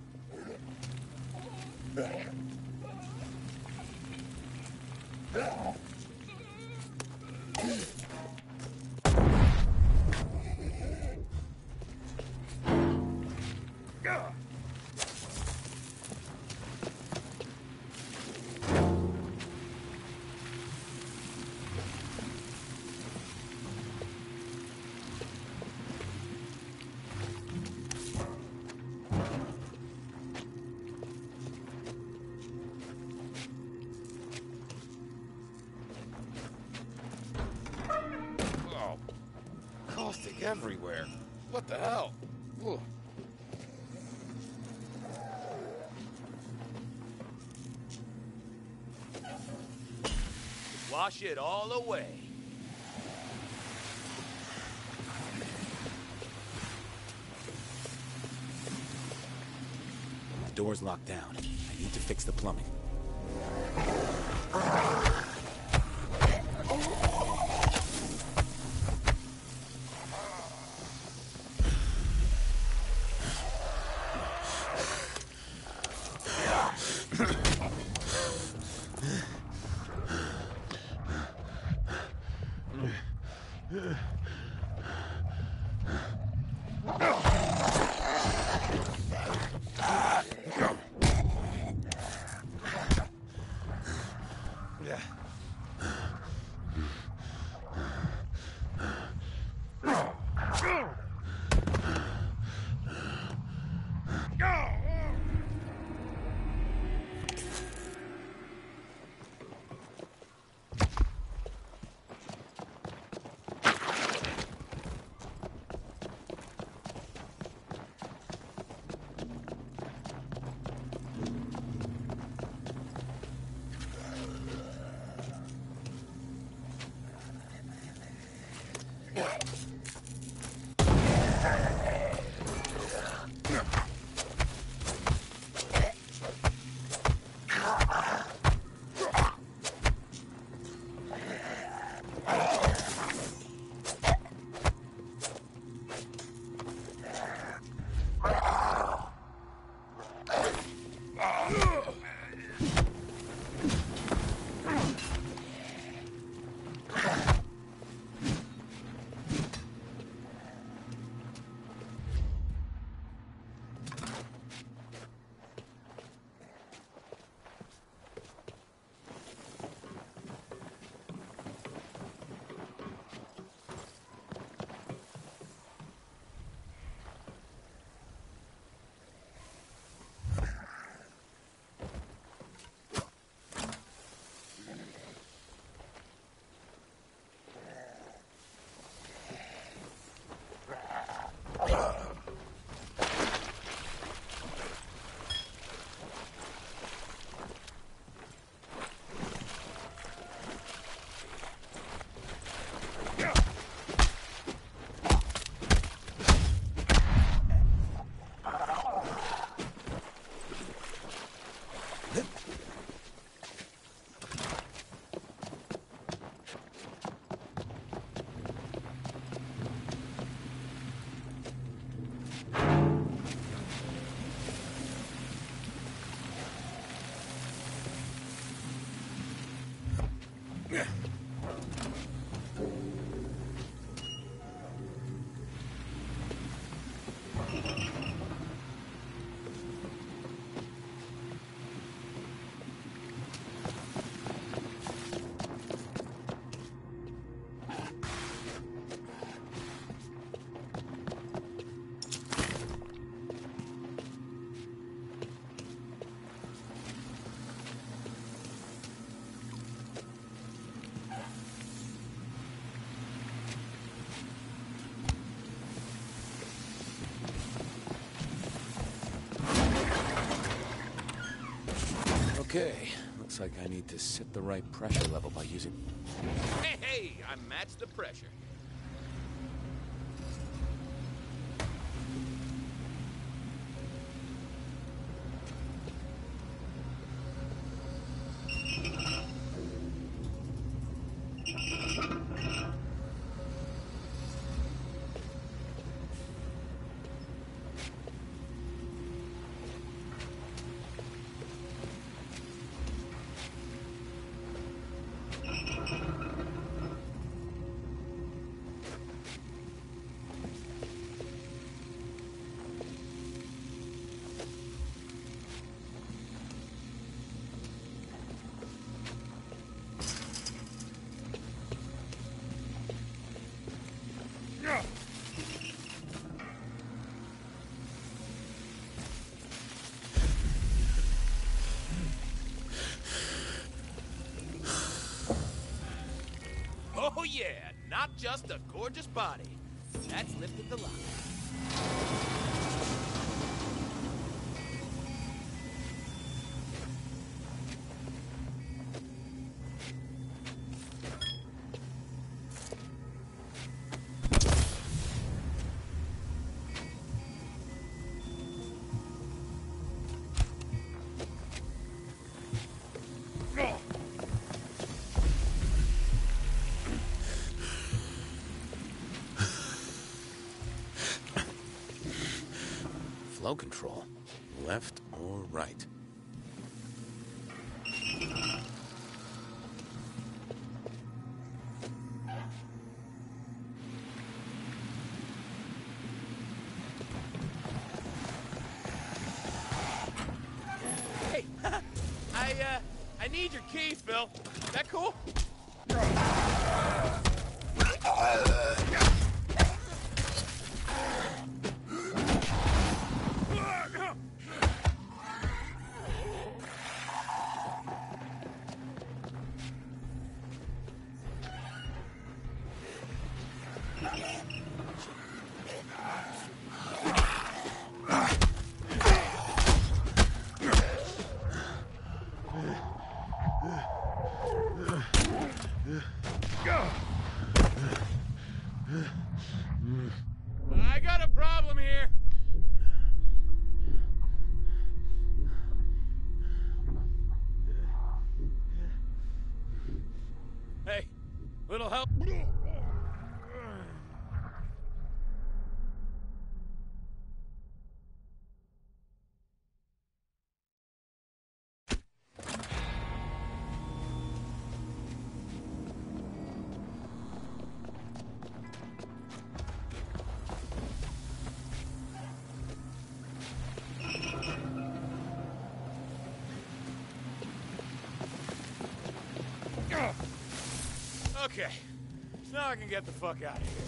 Caustic everywhere. What the hell? Ugh. Wash it all away. The door's locked down. I need to fix the plumbing. Okay, looks like I need to set the right pressure level by using... Hey, I matched the pressure. Oh yeah, not just a gorgeous body. That's lifted the line. Flow control. Left or right? Hey, I need your key, Phil. That cool? I got a problem here. Hey, little help? Okay, now I can get the fuck out of here.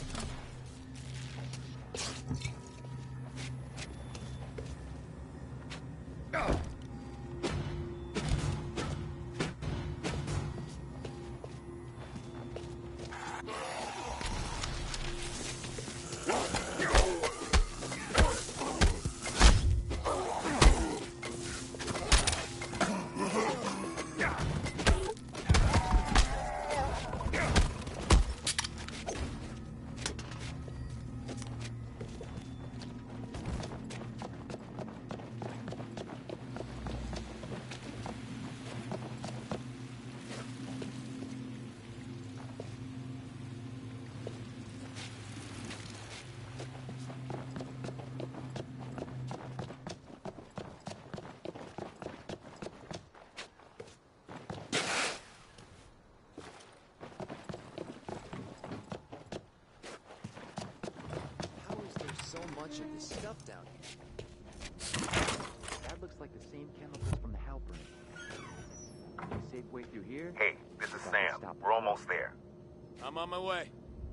So much of this stuff down here. That looks like the same chemicals from the Halpern. Safe way through here? Hey, this is Sam. We're almost there. I'm on my way.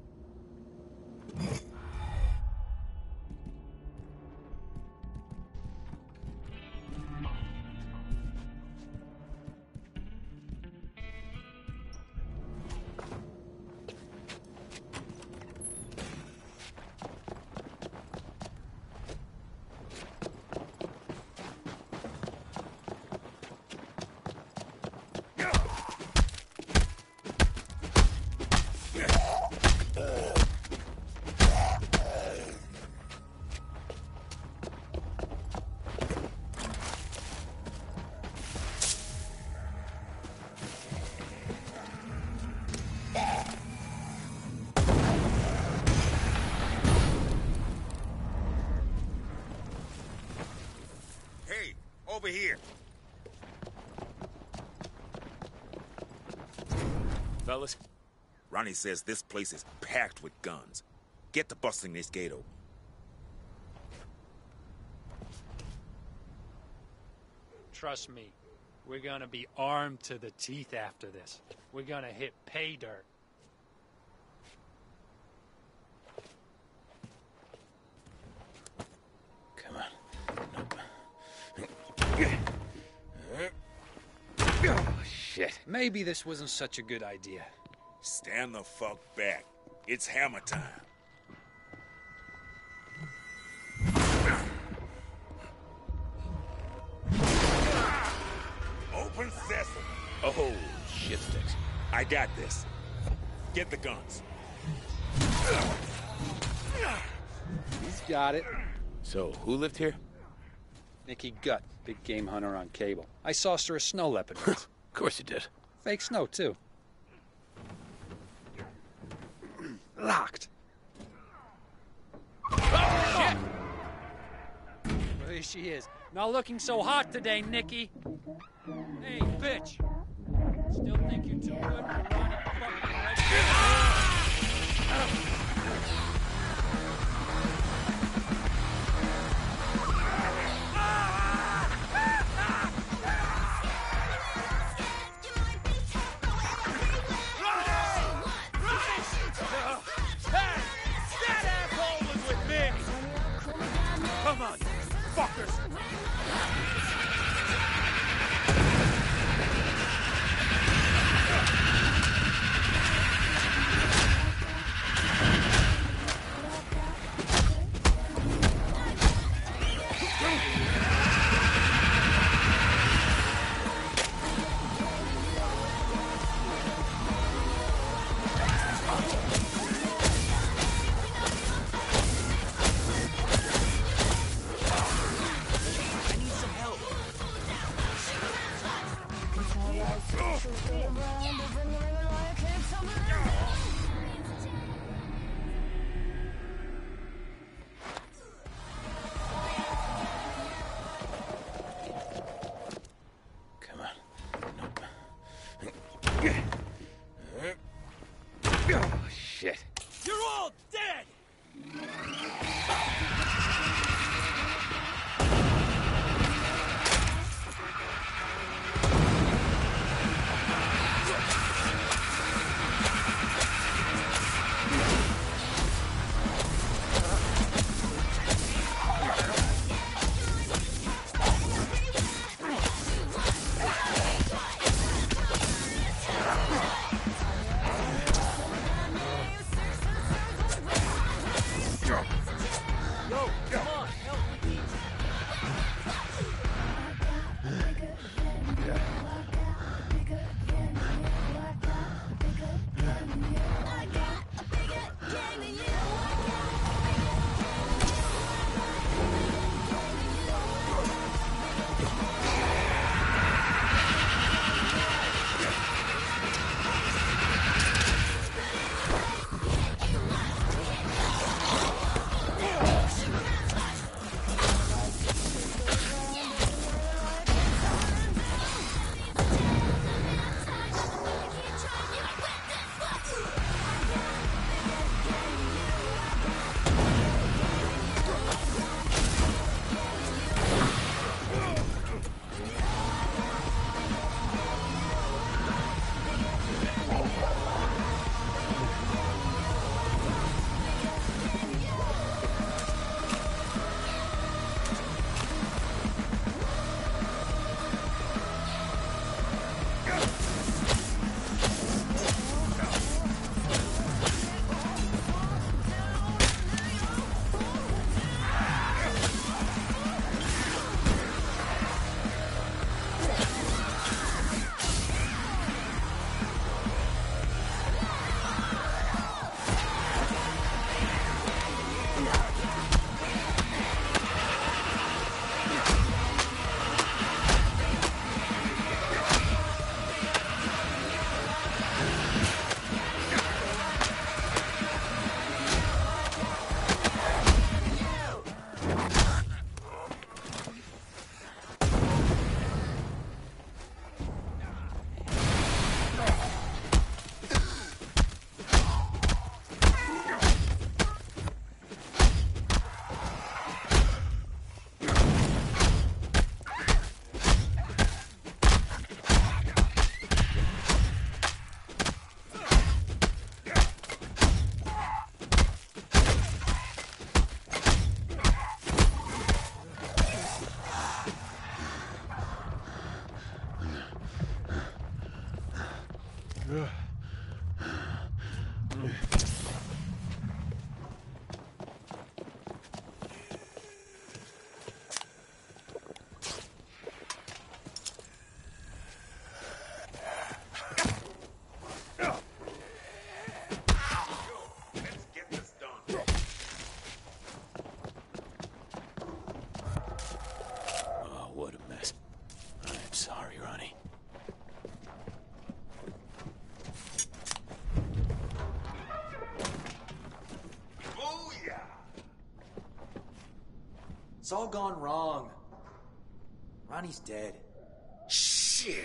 Over here. Fellas? Ronnie says this place is packed with guns. Get to busting this gate open. Trust me, we're gonna be armed to the teeth after this. We're gonna hit pay dirt. Come on. Oh, shit. Maybe this wasn't such a good idea. Stand the fuck back. It's hammer time. Open sesame. Oh, shit sticks. I got this. Get the guns. He's got it. So, who lived here? Nicky Gutt, big game hunter on cable. I sauced her a snow leopard. Of course you did. Fake snow, too. Locked. Oh, shit! Well, here she is. Not looking so hot today, Nicky. Hey, bitch. Still think you're too good for Ronnie fucking Red? Come on, fuckers! Oh, shit. You're all dead! Oh, what a mess. I'm sorry, Ronnie. Booyah! It's all gone wrong. Ronnie's dead. Shit.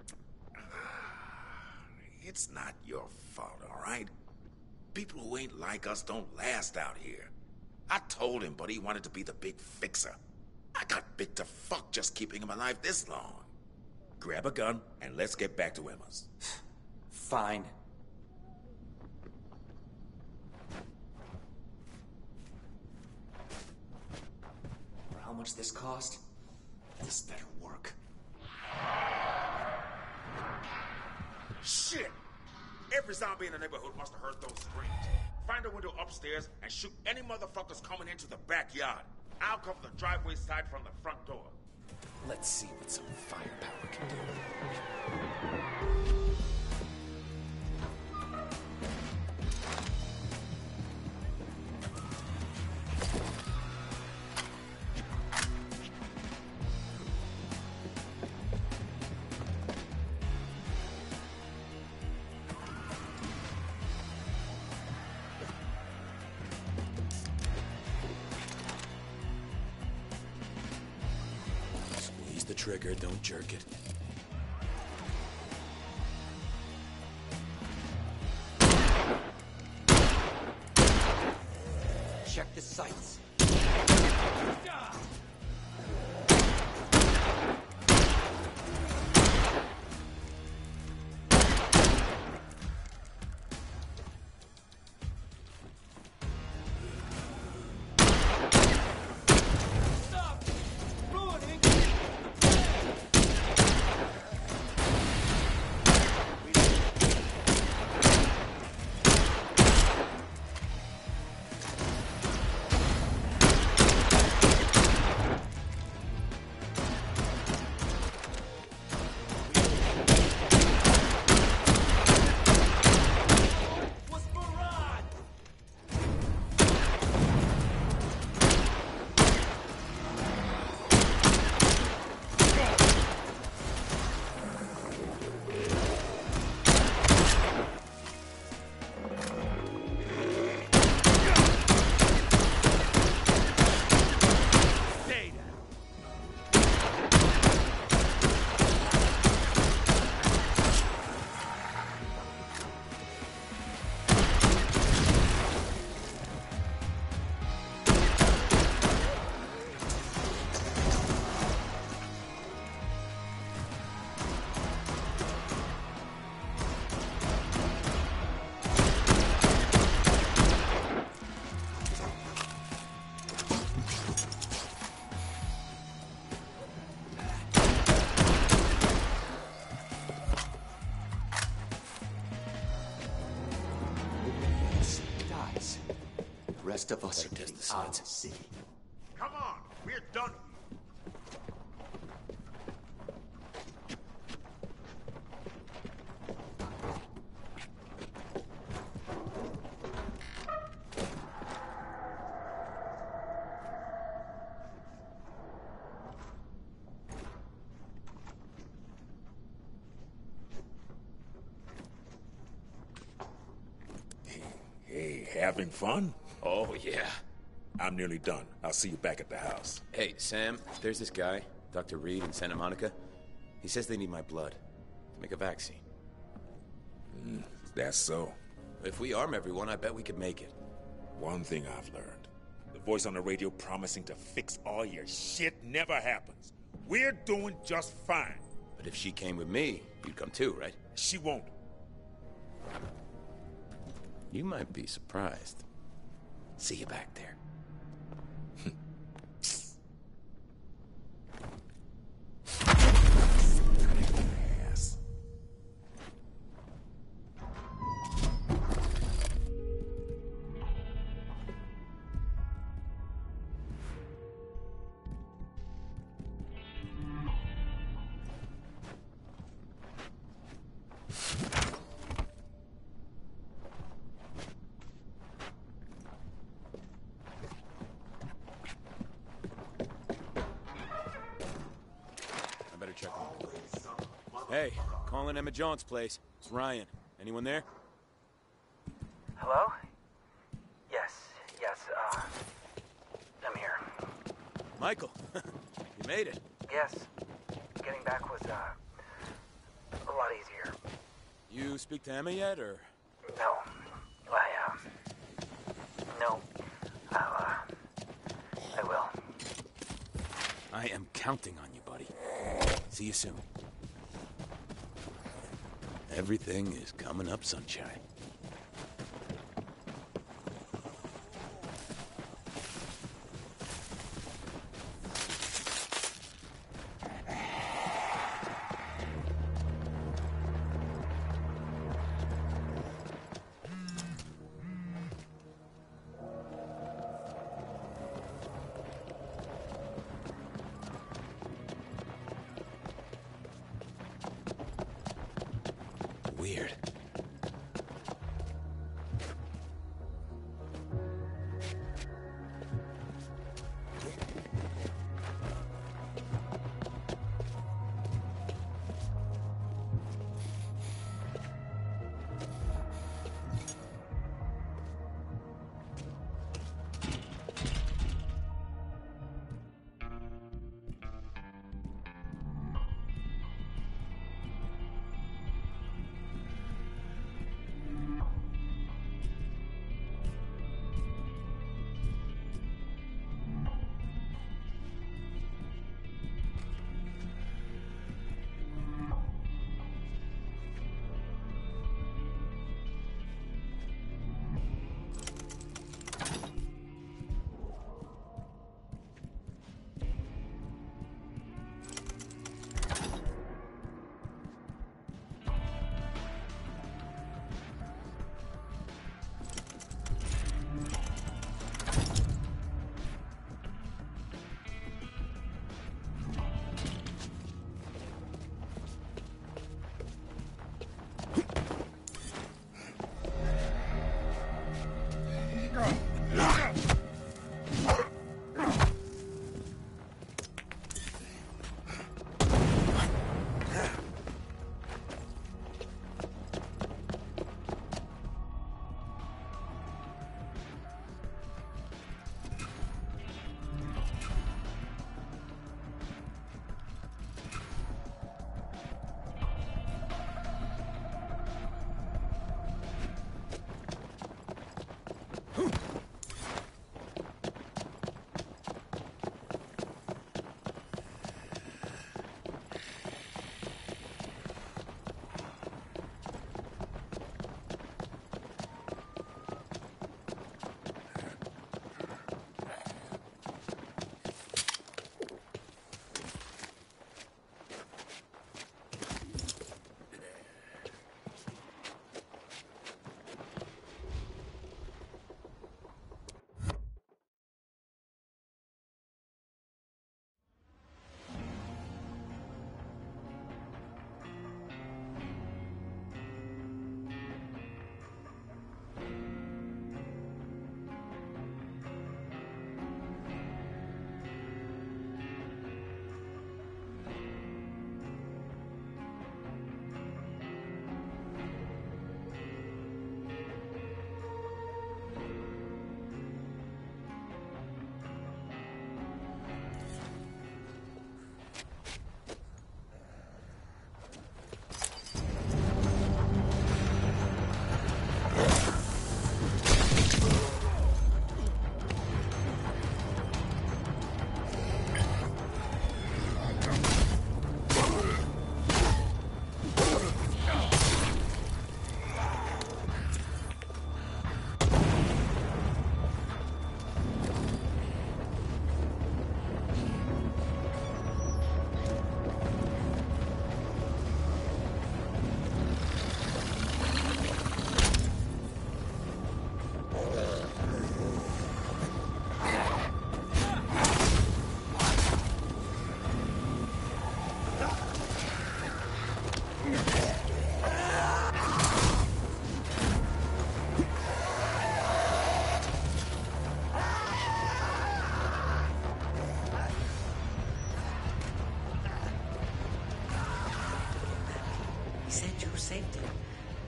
It's not your fault, all right? People who ain't like us don't last out here. I told him, but he wanted to be the big fixer. I got bit to fuck just keeping him alive this long. Grab a gun and let's get back to Emma's. Fine. For how much this cost, this better work. Shit! Every zombie in the neighborhood must have heard those screams. Find a window upstairs and shoot any motherfuckers coming into the backyard. I'll cover the driveway side from the front door. Let's see what some firepower can do. Squeeze the trigger, don't jerk it. Check the sights. The rest of us are getting out of the city. Come on, we're done Hey, having fun? Oh, yeah. I'm nearly done. I'll see you back at the house. Hey, Sam, there's this guy, Dr. Reed in Santa Monica. He says they need my blood to make a vaccine. That's so. If we arm everyone, I bet we could make it. One thing I've learned. The voice on the radio promising to fix all your shit never happens. We're doing just fine. But if she came with me, you'd come too, right? She won't. You might be surprised. See you back there. Hey, calling Emma Jaunt's place. It's Ryan. Anyone there? Hello? Yes, I'm here. Michael, you made it. Yes. Getting back was, a lot easier. You speak to Emma yet, or? No. No. I will. I am counting on you, buddy. See you soon. Everything is coming up sunshine. Weird. said you saved him.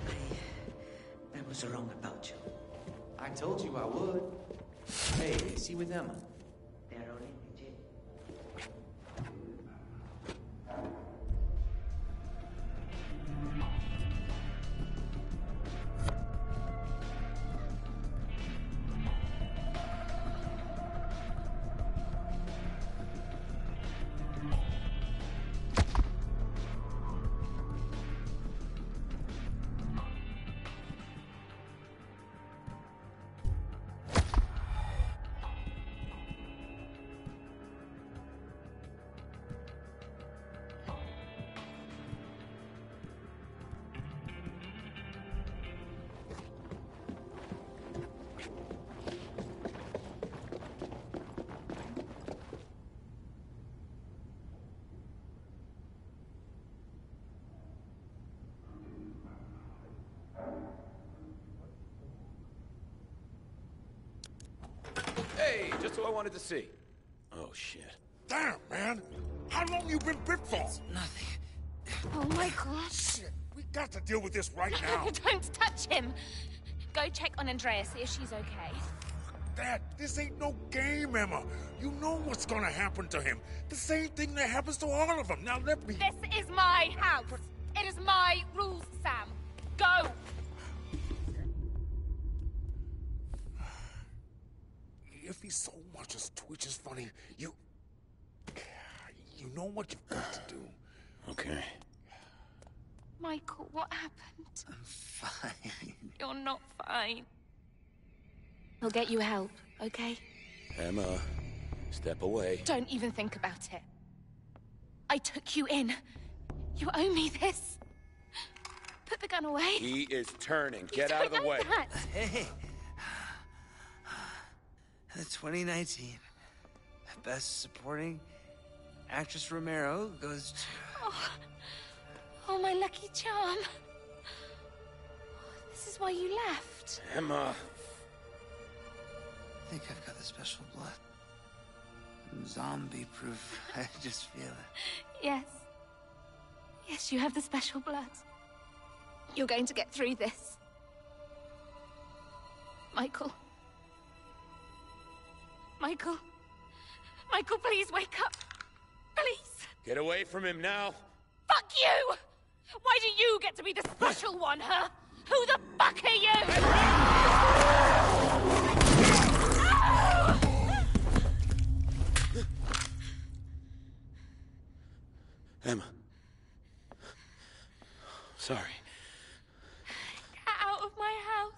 I was wrong about you. I told you I would. Hey, is he with Emma? They're all in the jail. Hey, just who I wanted to see. Oh, shit. Damn, man. How long you been bit for? Nothing. Oh, Michael. Shit, we got to deal with this right now. Don't touch him. Go check on Andrea, see if she's okay. Dad, this ain't no game, Emma. You know what's gonna happen to him. The same thing that happens to all of them. Now let me... This is my house. It is my rules, Sam. Go! If he so much as twitches funny, you know what you've got to do. Okay. Michael, what happened? I'm fine. You're not fine. I'll get you help, okay? Emma, step away. Don't even think about it. I took you in. You owe me this. Put the gun away. He is turning. Get out of the way. Hey. The 2019 Best Supporting Actress Romero goes to... Oh, my lucky charm. This is why you left. Emma. I think I've got the special blood. I'm zombie-proof. I just feel it. Yes. Yes, you have the special blood. You're going to get through this. Michael. Michael. Michael, please wake up. Please. Get away from him now. Fuck you! Why do you get to be the special one, huh? Who the fuck are you? Emma. Sorry. Get out of my house.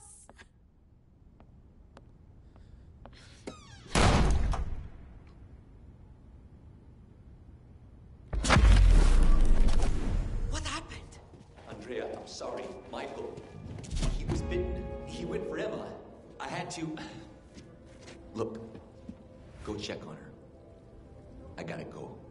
What happened? Andrea, I'm sorry. Michael. He was bitten. He went for Emma. I had to... Look. Go check on her. I gotta go.